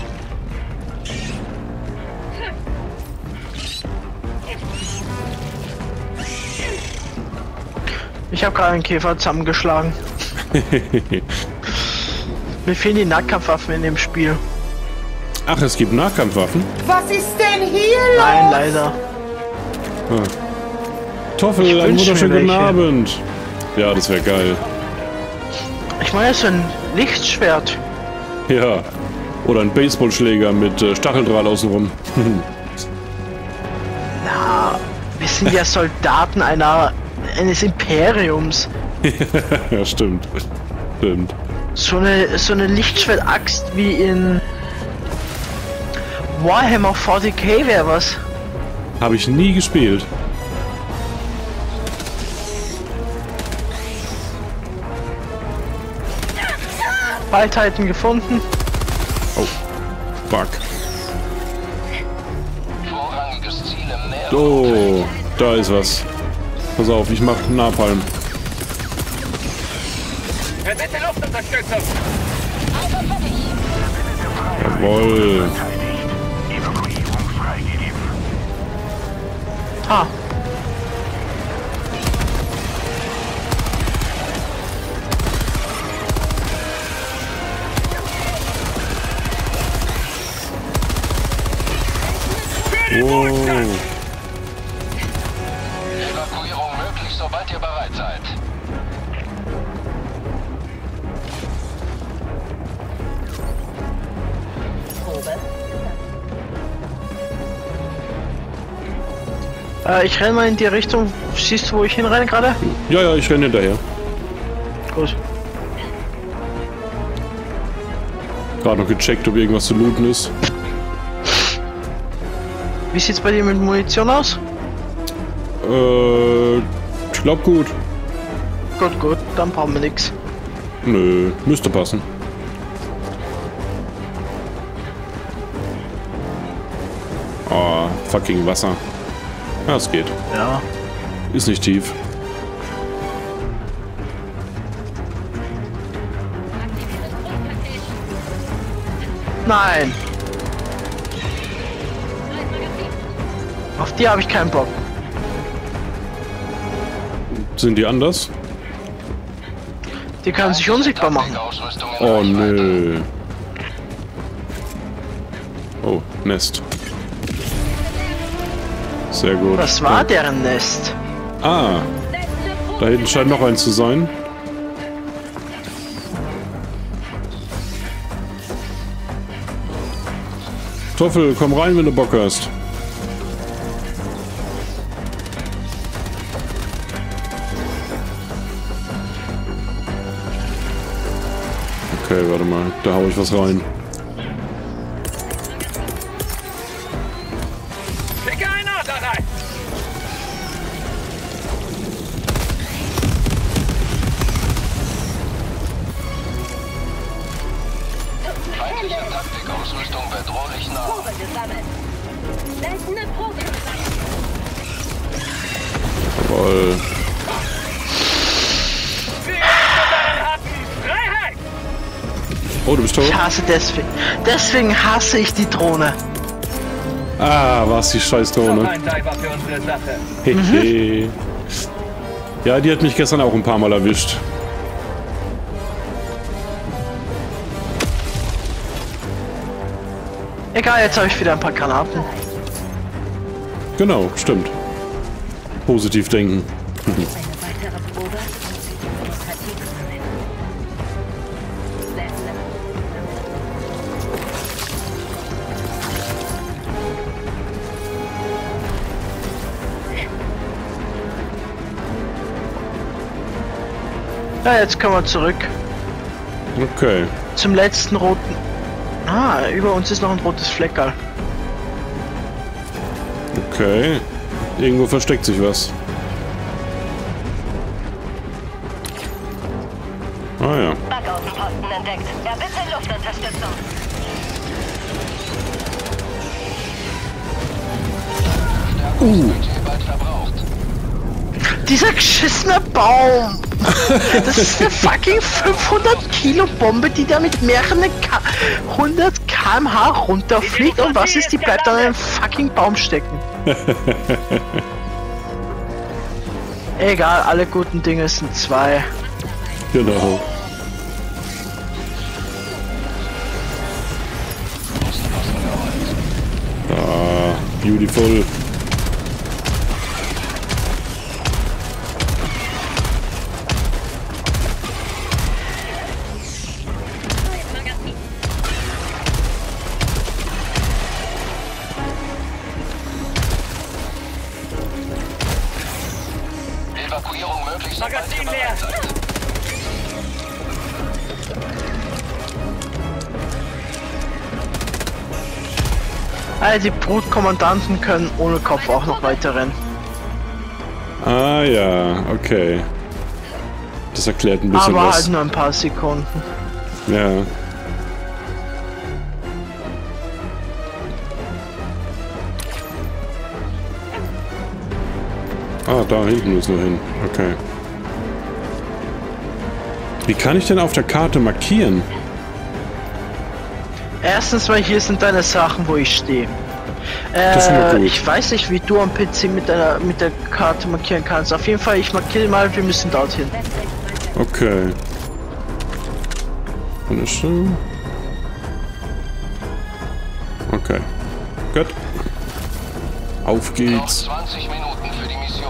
Ich habe gerade einen Käfer zusammengeschlagen. Mir fehlen die Nahkampfwaffen in dem Spiel. Ach, es gibt Nahkampfwaffen? Was ist denn hier Nein, los? leider. Toffel, Ich einen wünsch mir wunderschönen welche. Abend. Ja, das wäre geil. Ich meine, so ein Lichtschwert. Ja. Oder ein Baseballschläger mit äh, Stacheldraht außenrum. Na, wir Das sind ja Soldaten einer eines Imperiums. Ja, stimmt. Stimmt. So eine so eine Lichtschwertaxt wie in Warhammer vierzig K wäre was. Habe ich nie gespielt. Waldheiten gefunden. Oh. Fuck. Vorrangiges Ziel im Näher. Oh, da ist was. Pass auf, ich mach Napalm. Bitte Luftunterstützung. Jawohl. Evakuierung freigegeben. Ha. Wow. Evakuierung möglich, sobald ihr bereit seid. Äh, ich renne mal in die Richtung. Siehst du, wo ich hinrenne gerade? Ja, ja, ich renne hinterher. Gut. Gerade noch gecheckt, ob irgendwas zu looten ist. Wie sieht's bei dir mit Munition aus? Äh, ich glaub gut. Gut, gut, dann brauchen wir nix. Nö, müsste passen. Oh, fucking Wasser. Ja, es geht. Ja. Ist nicht tief. Nein. Auf die habe ich keinen Bock. Sind die anders? Die können sich unsichtbar machen. Ausrüstung in Oh, Reichweite. nö. Oh, Nest. Sehr gut. Das war deren Nest. Ah, da hinten scheint noch eins zu sein. Toffel, komm rein, wenn du Bock hast. Okay, warte mal, da hau ich was rein. Schicke einen Adler rein. Feindliche Taktikausrüstung bedrohlich nah. Probe gesammelt. Seltene Probe gesammelt. Jawohl. Wir hatten Freiheit. Oh, du bist tot? Ich hasse deswegen. Deswegen hasse ich die Drohne. Ah, was die scheiß Noch Drohne. ein Diver für unsere Sache. Hehe. Ja, die hat mich gestern auch ein paar Mal erwischt. Egal, jetzt habe ich wieder ein paar Granaten. Genau, stimmt. Positiv denken. Eine weitere Probe. Initiativ gesammelt. Seltene Ja, jetzt kommen wir zurück Okay. zum letzten roten. Ah, über uns ist noch ein rotes Fleckerl. Okay. Irgendwo versteckt sich was. Ah ja. Backaußenposten entdeckt. Erbitte Luftunterstützung. Budget bald verbraucht. Dieser geschissene Baum! Das ist eine fucking fünfhundert Kilo Bombe, die da mit mehreren K hundert Kilometer pro Stunde runterfliegt. Und was ist? Die bleibt an einem fucking Baum stecken. Egal, alle guten Dinge sind zwei. Genau. Ah, beautiful. sobald ihr Magazin bereit leer. seid. Also die Brutkommandanten können ohne Kopf auch noch weiter rennen. Ah ja, okay. Das erklärt ein bisschen Aber was. halt nur ein paar Sekunden. Ja. Ah, da hinten muss nur hin. Okay. Wie kann ich denn auf der Karte markieren? Erstens mal, hier sind deine Sachen, wo ich stehe. Das ist schon mal Äh, gut. ich weiß nicht, wie du am P C mit deiner mit der Karte markieren kannst. Auf jeden Fall, ich markiere mal, wir müssen dorthin. Okay. Und ist schon. Okay. Gut. Auf Noch geht's. zwanzig Minuten für die Mission.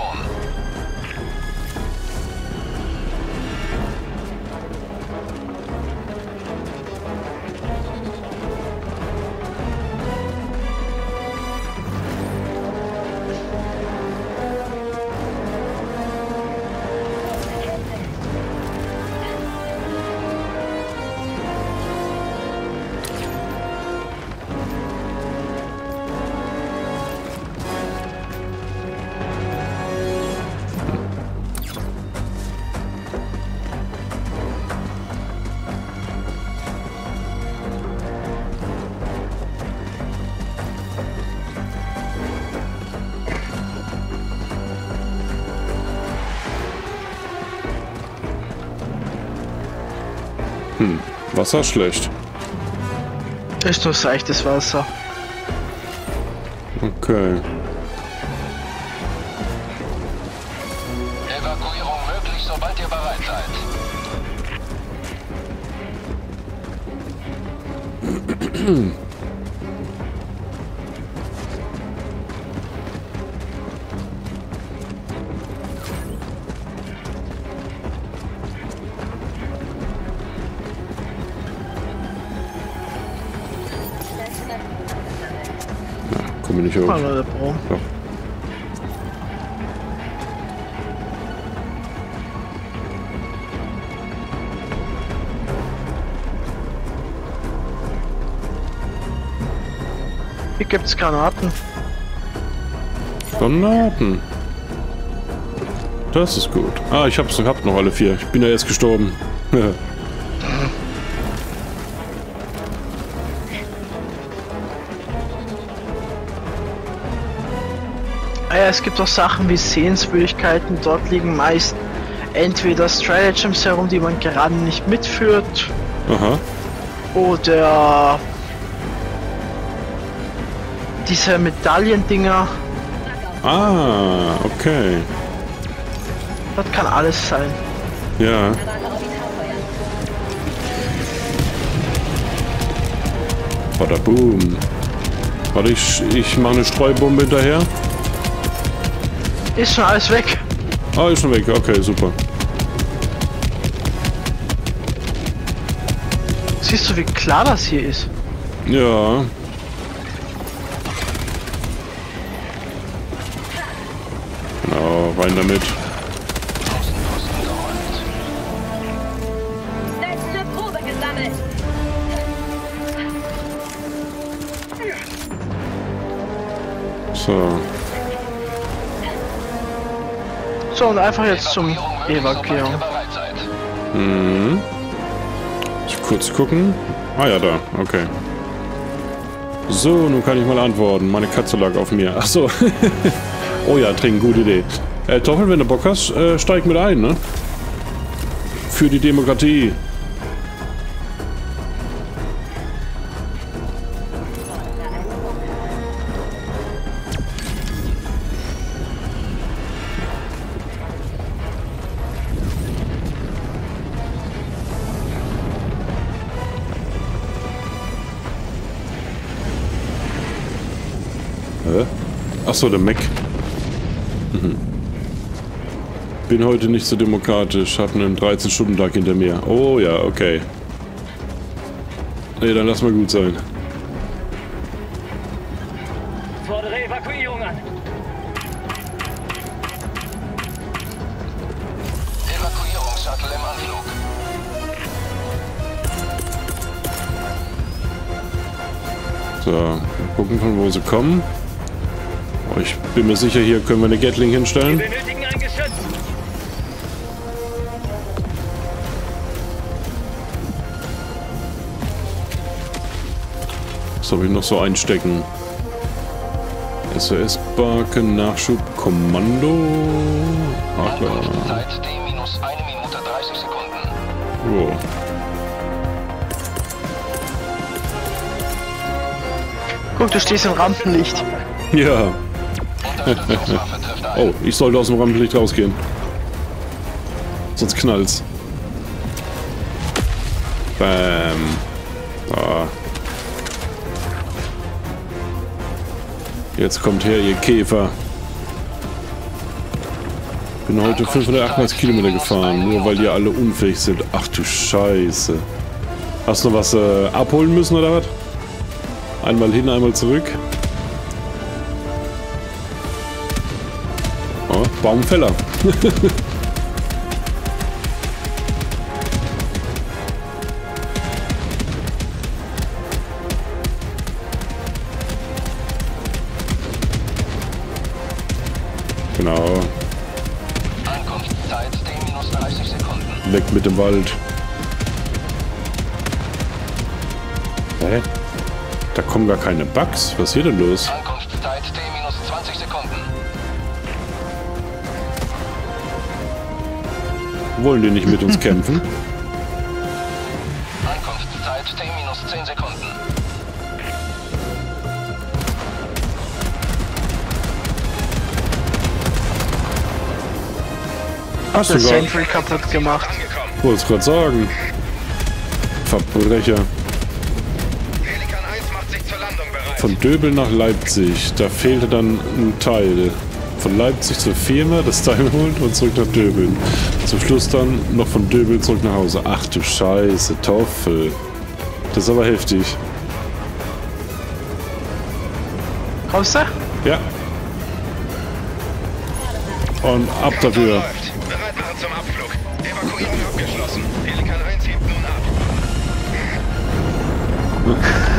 Hm. Wasser schlecht. Ist nur seichtes Wasser. Okay. Evakuierung möglich, sobald ihr bereit seid. Komm ich nicht hoch. Hallo, der Bro. So. Hier gibt's Granaten. Granaten. Das ist gut. Ah, ich hab's, hab noch alle vier. Ich bin ja erst gestorben. Ah ja, es gibt auch Sachen wie Sehenswürdigkeiten. Dort liegen meist entweder Stratagems herum, die man gerade nicht mitführt, Aha. oder diese Medaillendinger. Ah, okay. Das kann alles sein. Ja. Bada boom. Warte, ich, ich mache eine Streubombe hinterher. Ist schon alles weg. Ah, ist schon weg. Okay, super. Siehst du, wie klar das hier ist? Ja. Genau, rein damit. Außenposten geräumt. Letzte Probe gesammelt. So. So, und einfach jetzt zum Evakuierung möglich, sobald Evakuierung. ihr bereit seid. Mhm. Ich kurz gucken. Ah ja, da. Okay. So, nun kann ich mal antworten. Meine Katze lag auf mir. Ach so. Oh ja, trinken, gute Idee. Äh, Toffel, wenn du Bock hast, äh, steig mit ein, ne? Für die Demokratie. Hä? Ach so, der Mac. Mhm. Bin heute nicht so demokratisch, hab einen dreizehn-Stunden-Tag hinter mir. Oh ja, okay. Nee, dann lass mal gut sein. Fordere Evakuierung an. So, mal gucken, von wo sie kommen. Oh, ich bin mir sicher, hier können wir eine Gatling hinstellen. Wir benötigen ein Geschütz. Was soll ich noch so einstecken? S O S-Barke, Nachschub, Kommando. Ach klar. Ankunftszeit D minus eine Minute dreißig Sekunden. Oh. Guck, du stehst im Rampenlicht. Ja. Unterstützungswaffe trifft ein. Oh, ich sollte aus dem Rampenlicht rausgehen. Sonst knallt's. Bam. Ah. Jetzt kommt her, ihr Käfer. Bin heute fünfhundertachtundachtzig Kilometer gefahren, nur weil ihr alle unfähig sind. Ach du Scheiße. Hast du noch was äh, abholen müssen oder was? Einmal hin, einmal zurück. Oh, Baumfäller. Genau. Ankunftszeit D minus dreißig Sekunden. Weg mit dem Wald. Hä? Da kommen gar keine Bugs. Was ist hier denn los? Ankunftszeit D minus zwanzig Sekunden. Wollen die nicht mit uns kämpfen? Ankunftszeit D minus zehn Sekunden. Hast du das gar- Sentry kaputt gemacht. Wollte es gerade sagen. Verbrecher. Pelikan eins macht sich zur Landung bereit. Von Döbel nach Leipzig. Da fehlte dann ein Teil. Von Leipzig zur Firma, das Teil holt und zurück nach Döbel. Zum Schluss dann noch von Döbel zurück nach Hause. Ach du Scheiße, Toffel. Das ist aber heftig. Kommst du? Ja. Und ab dafür. Läuft. Bereit machen zum Abflug. Evakuierung abgeschlossen. Pelikan eins hebt nun ab.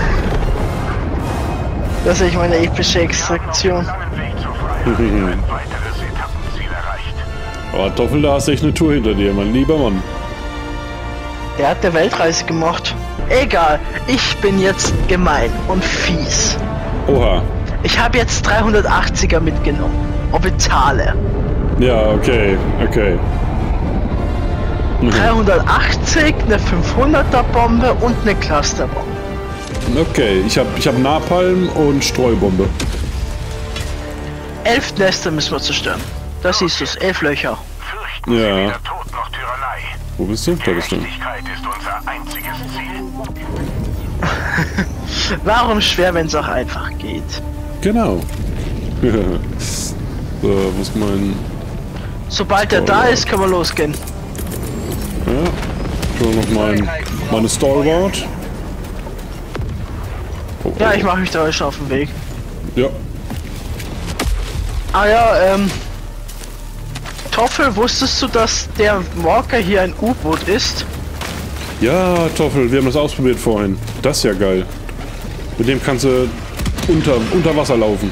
Das ist echt meine epische Extraktion. Langen Weg zur Freiheit. Ein weiteres Etappenziel erreicht. Oh, Toffel, da hast du echt eine Tour hinter dir, mein lieber Mann. Der hat eine Weltreise gemacht. Egal, ich bin jetzt gemein und fies. Oha. Ich habe jetzt dreihundertachtziger mitgenommen. Orbitale. Ja, okay, okay. Mhm. dreihundertachtzig, eine fünfhunderter Bombe und eine Clusterbombe. Okay, ich habe ich hab Napalm und Streubombe. Elf Nester müssen wir zerstören. Da siehst du's, elf Löcher. Fürchten Sie Ja. weder Tod noch Tyrannei. Wo bist du? Da bist du. Gerechtigkeit ist unser einziges Ziel. Warum schwer, wenn es auch einfach geht? Genau. So, wo ist mein... Sobald er da ist, können wir losgehen. Ja, schon noch mein... meine Stalwart. Oh, Ja, oh. ich mache mich da schon auf den Weg. Ja. Ah ja, ähm... Toffel, wusstest du, dass der Walker hier ein U-Boot ist? Ja, Toffel, wir haben das ausprobiert vorhin. Das ist ja geil. Mit dem kannst du unter, unter Wasser laufen.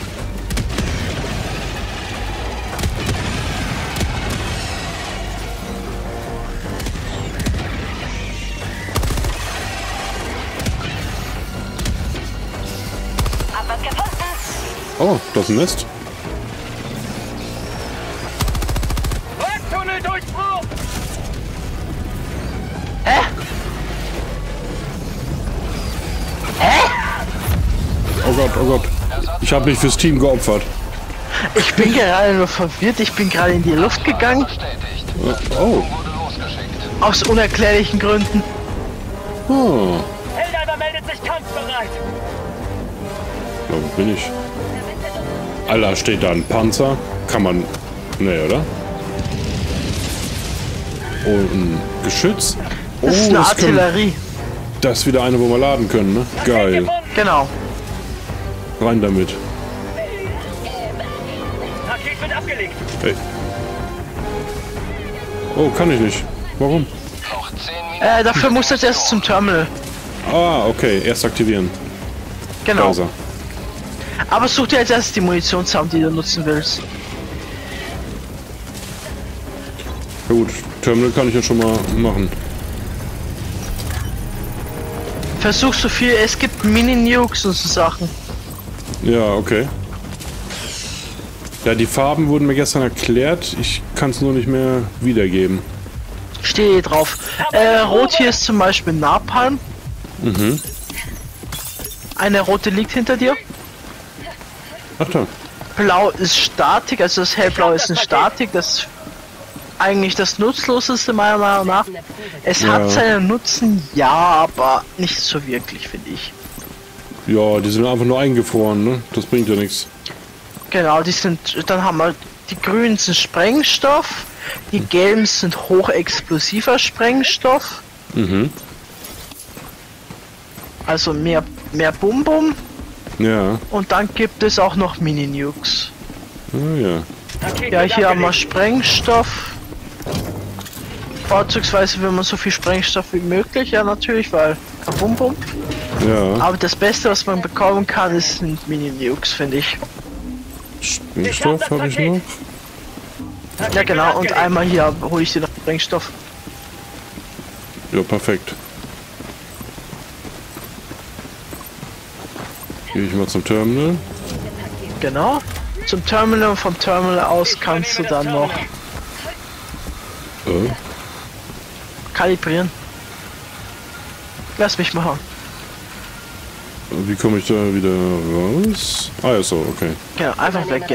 Hab was gefunden. Oh, das ist ein Nest. Waldtunneldurchbruch! Oh Gott, oh Gott. Ich habe mich fürs Team geopfert. Ich bin gerade nur verwirrt, ich bin gerade in die Luft gegangen. Bestätigt. Oh. Wurde losgeschickt. Aus unerklärlichen Gründen. Oh. Helldiver meldet sich kampfbereit. Da bin ich. Alter, steht da ein Panzer? Kann man... Nee, oder? Und ein Geschütz? Oh, Das ist eine das, können, Artillerie. das ist wieder eine, wo wir laden können, ne? Geil. Genau. Rein damit. Paket wird abgelegt. Hey. Oh, kann ich nicht. Warum? Noch zehn Minuten. Äh, dafür muss das erst zum Terminal. Ah, okay. Erst aktivieren. Genau. Da ist er. Aber such dir als erstes die Munitionssaum, die du nutzen willst. Ja gut, Terminal kann ich ja schon mal machen. Versuch so viel, es gibt Mini-Nukes und so Sachen. Ja, okay. Ja, die Farben wurden mir gestern erklärt. Ich kann es nur nicht mehr wiedergeben. Stehe drauf. Äh, rot hier ist zum Beispiel Napalm. Mhm. Eine rote liegt hinter dir. Ach da. Blau ist Statik, also das hellblau ist ein Statik, das ist eigentlich das Nutzloseste meiner Meinung nach. Es Ja. hat seinen Nutzen, ja, aber nicht so wirklich, finde ich. Ja, die sind einfach nur eingefroren, ne? Das bringt ja nichts. Genau, die sind, dann haben wir, die grünen sind Sprengstoff, die gelben sind hochexplosiver Sprengstoff, Mhm. also mehr, mehr Bum-Bum, Ja. und dann gibt es auch noch Mini-Nukes. Ah, ja. Rakete Ja, wird hier haben wir abgelegt. Sprengstoff. Vorzugsweise will man so viel Sprengstoff wie möglich, ja natürlich, weil Kabum-Bum. Ja. Aber das Beste, was man bekommen kann, ist sind Mini-Nukes, finde ich. Sprengstoff habe ich noch. Rakete Ja genau, wird und abgelegt. einmal hier hole ich dir noch Sprengstoff. Ja, perfekt. Gehe ich mal zum Terminal. Genau. Zum Terminal und vom Terminal aus kannst du dann noch Äh, kalibrieren. Lass mich machen. wie komme ich da wieder raus? Ah, ja, so, okay. Genau, einfach weggehen.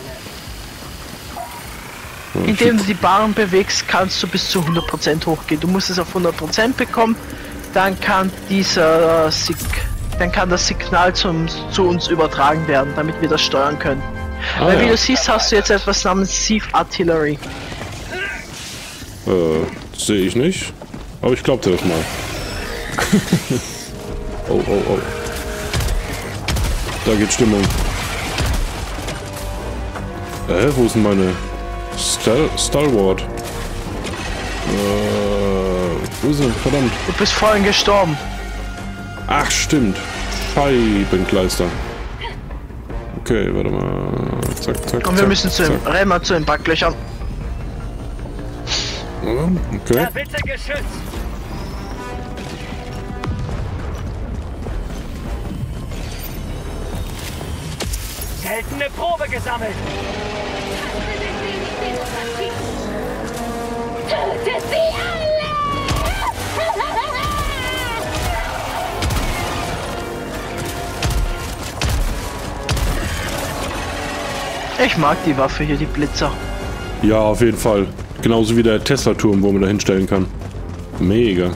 Ja, Indem du shit. die Bahn bewegst, kannst du bis zu hundert Prozent hochgehen. Du musst es auf hundert Prozent bekommen, dann kann dieser Sig dann kann das Signal zum, zu uns übertragen werden, damit wir das steuern können. Ah, Weil wie ja. du siehst, hast du jetzt etwas namens Sieve Artillery. Äh, sehe ich nicht. Aber ich glaub dir das mal. Oh, oh, oh. Da geht Stimmung. Äh, wo ist denn meine Stal Stalwart? Äh, wo ist sie? Verdammt. Du bist vorhin gestorben. Ach, stimmt. Scheibenkleister. Okay, warte mal. Zack, zack, Und wir zack, müssen zu den, zack. rennen wir zu den Backlöchern. Okay. Ja, bitte geschützt. Seltene Probe gesammelt. Tötet sie alle! Ich mag die Waffe hier, die Blitzer. Ja, auf jeden Fall. Genauso wie der Tesla-Turm, wo man da hinstellen kann. Mega.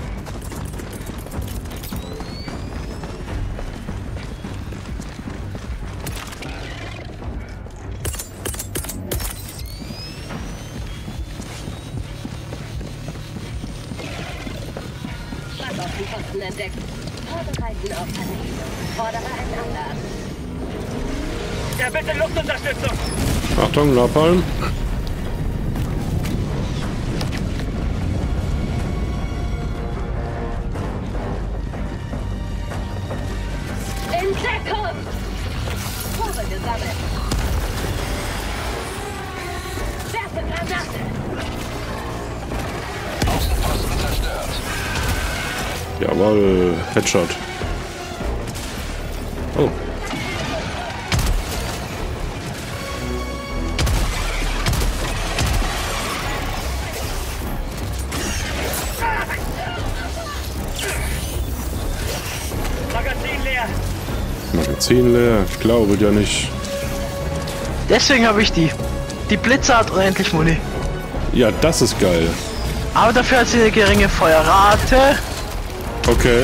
Posten entdeckt. Vorbereiten auf Vernichtung. Fordere einen Alarm. Ja, bitte Luftunterstützung. Achtung, Napalm. In Deckung! Probe gesammelt. Werfe Granate. Außenposten zerstört. Jawohl, Headshot. Oh. Magazin leer. Magazin leer. Ich glaube ja nicht. Deswegen habe ich die. Die Blitzer hat unendlich Muni. Ja, das ist geil. Aber dafür hat sie eine geringe Feuerrate. Okay.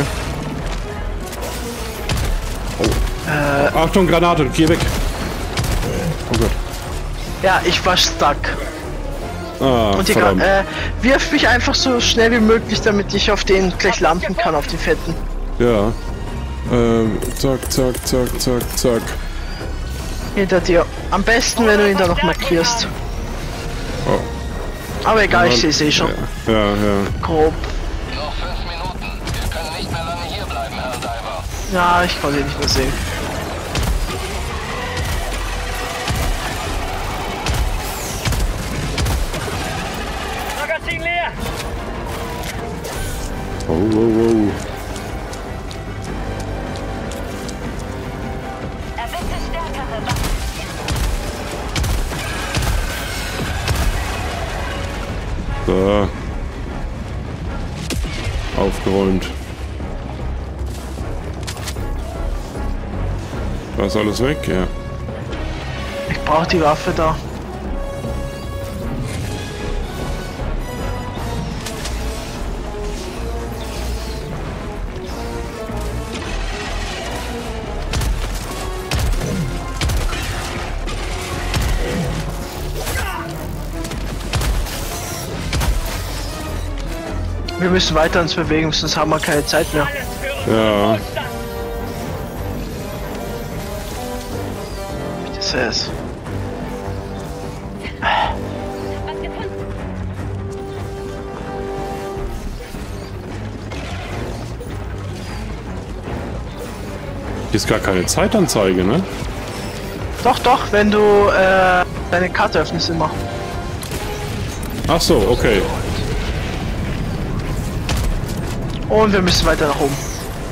Oh. Achtung, Granate, geh weg. Oh Gott. Ja, ich war stuck. Ah, Und die verdammt. äh, wirf mich einfach so schnell wie möglich, damit ich auf den gleich landen kann, auf den fetten. Ja. Ähm, zack, zack, zack, zack, zack. Hinter dir. Am besten, wenn du ihn da noch markierst. Oh. Aber egal, ich sehe es eh schon. Ja, ja. Grob. Noch fünf Minuten. Wir können nicht mehr lange hier bleiben, Herr Diver. Ja, ich konnte ihn nicht mehr sehen. Oh, oh, oh. Erbitte stärkere Waffen. So. Aufgeräumt. War ist alles weg? Ja. Ich brauche die Waffe da. Wir müssen weiter uns bewegen, sonst haben wir keine Zeit mehr. Alles für unseren Ja. Wohlstand. Das ist. Was gefunden? Hier ist gar keine Zeitanzeige, ne? Doch, doch, wenn du äh, deine Karte öffnest immer. Ach so, okay. Und wir müssen weiter nach oben.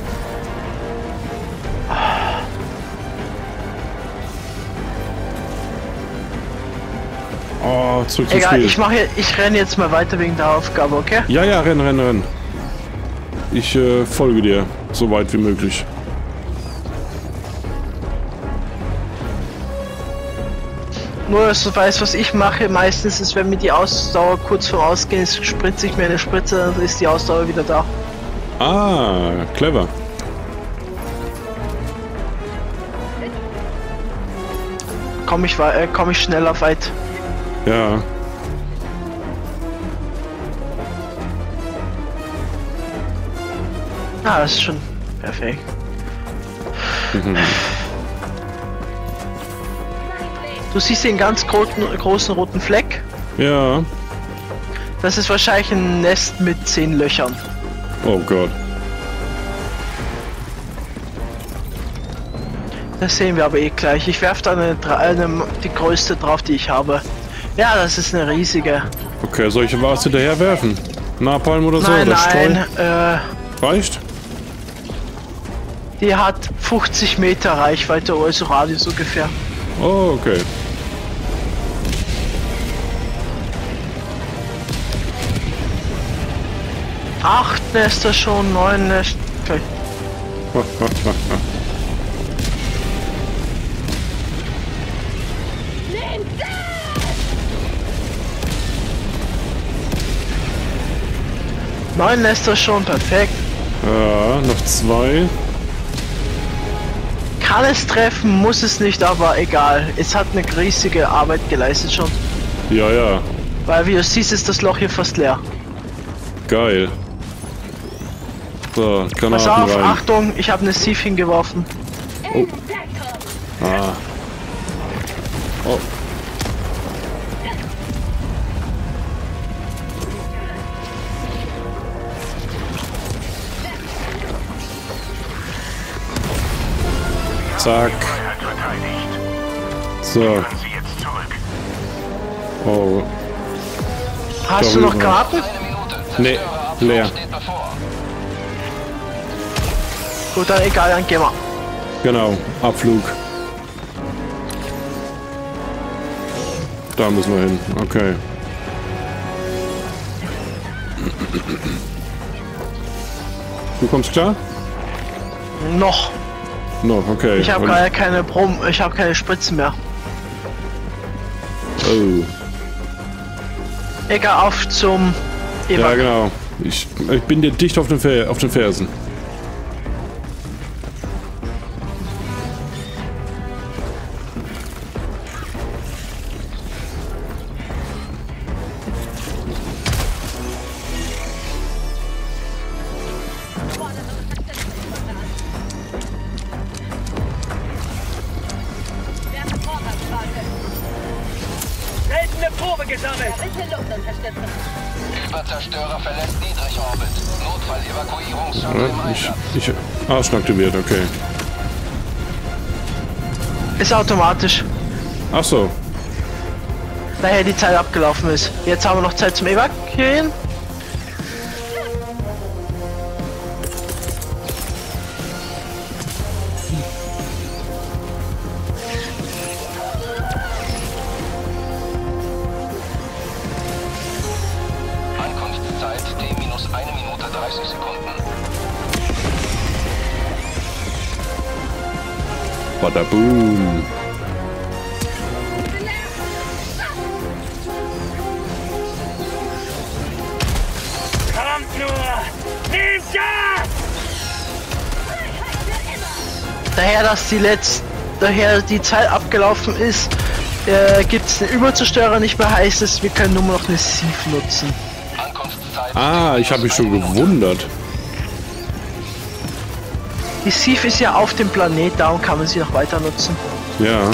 Oh, zurück zum Egal, Spiel. ich mache, ich renne jetzt mal weiter wegen der Aufgabe, okay? Ja, ja, renn, renn, renn. Ich äh, folge dir, so weit wie möglich. Nur, dass du weißt, was ich mache. Meistens ist, wenn mir die Ausdauer kurz vorm Ausgehen ist, spritze ich mir eine Spritze, dann ist die Ausdauer wieder da. Ah, clever. Komme ich, wei- äh, komm ich schneller weit. Ja. Ah, das ist schon perfekt. Du siehst den ganz großen, großen roten Fleck. Ja. Das ist wahrscheinlich ein Nest mit zehn Löchern. Oh Gott. Das sehen wir aber eh gleich. Ich werfe da eine, dra- eine, die größte drauf, die ich habe. Ja, das ist eine riesige. Okay, soll ich was hinterher werfen? Napalm oder so? Nein, oder nein, Streu? äh, Reicht? die hat fünfzig Meter Reichweite, also Radius ungefähr. Oh, okay. Acht Nester schon, neun Nester. Okay. Neun Nester schon, perfekt. Ja, noch zwei. Kann es treffen, muss es nicht, aber egal. Es hat eine riesige Arbeit geleistet schon. Ja, ja. Weil wie du siehst, ist das Loch hier fast leer. Geil. So, Pass Granaten auf, rein. Achtung, ich habe eine Sieve hingeworfen. Ah. Oh. Zack. So. Oh. Hast du noch Darüber. Karten? Nee, leer. Steht bevor. Gut, dann egal, dann gehen wir. Genau, Abflug. Da müssen wir hin. Okay. Du kommst klar? Noch. Noch, okay. Ich habe Und- gerade keine Brom, ich habe keine Spritzen mehr. Oh. Egal, auf zum Ja, Evac. genau. Ich, ich bin dir dicht auf den, Fer auf den Fersen. Seltene Probe gesammelt. Bitte Luftunterstützung. Überzerstörer verlässt Niedrigorbit. Notfall-Evakuierungsshuttle Ja, im ich, Einsatz. ich, ah, schon aktiviert, okay. Ist automatisch. Ach so. Daher die Zeit abgelaufen ist. Jetzt haben wir noch Zeit zum Evakuieren. Badaboom. Kommt nur! Nehmt das! Daher, dass die letzte, daher die Zeit abgelaufen ist, äh, gibt es den Überzerstörer nicht mehr, heißt es, wir können nur noch eine Sieve nutzen. Ankunftszeit. Ah, ich habe mich schon gewundert. Die Sieve ist ja auf dem Planet, darum kann man sie noch weiter nutzen. Ja.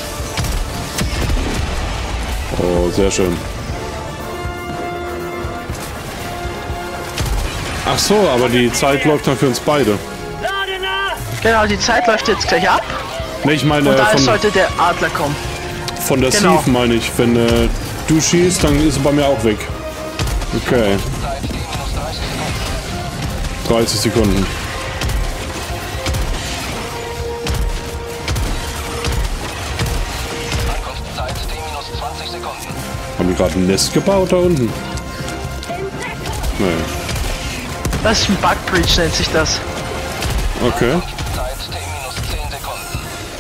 Oh, sehr schön. Ach so, aber die Zeit läuft dann für uns beide. Lade nach! Genau, die Zeit läuft jetzt gleich ab Ne, ich meine und da von, sollte der Adler kommen. von der genau. Sieve meine ich. Wenn äh, du schießt, dann ist sie bei mir auch weg. Okay. Zeit T minus dreißig Sekunden. dreißig Sekunden. Ankunftszeit T minus zwanzig Sekunden. Haben die gerade ein Nest gebaut da unten? Nee. Das ist ein Bug Breach, nennt sich das. Okay. Zeit T minus zehn Sekunden.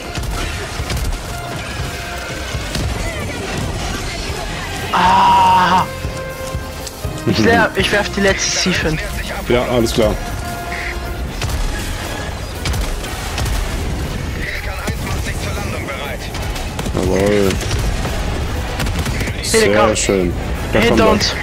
Ah! Ich, leer, ich werf die letzte Sieve hin. Ja, alles klar. Pelikan eins macht sich zur Landung bereit. Jawohl. Pelikan. Sehr schön. Da kommt Hinter er. uns.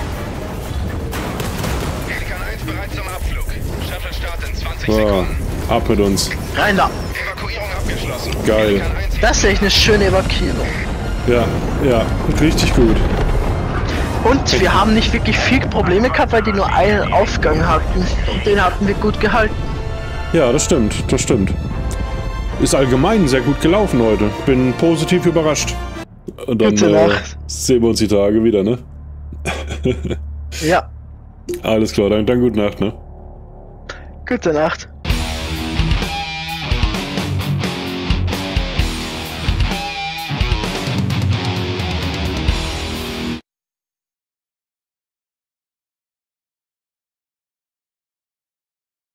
Pelikan eins bereit zum Abflug. Shuttle Start in zwanzig So, Sekunden. ab mit uns. Rein da. Evakuierung abgeschlossen. Geil. Pelikan eins Das ist echt eine schöne Evakuierung. Ja, ja, richtig gut. Und wir haben nicht wirklich viel Probleme gehabt, weil die nur einen Aufgang hatten. Und den hatten wir gut gehalten. Ja, das stimmt, das stimmt. Ist allgemein sehr gut gelaufen heute. Bin positiv überrascht. Und dann Gute äh, Nacht. sehen wir uns die Tage wieder, ne? Ja, Alles klar, dann, dann gute Nacht, ne? gute Nacht.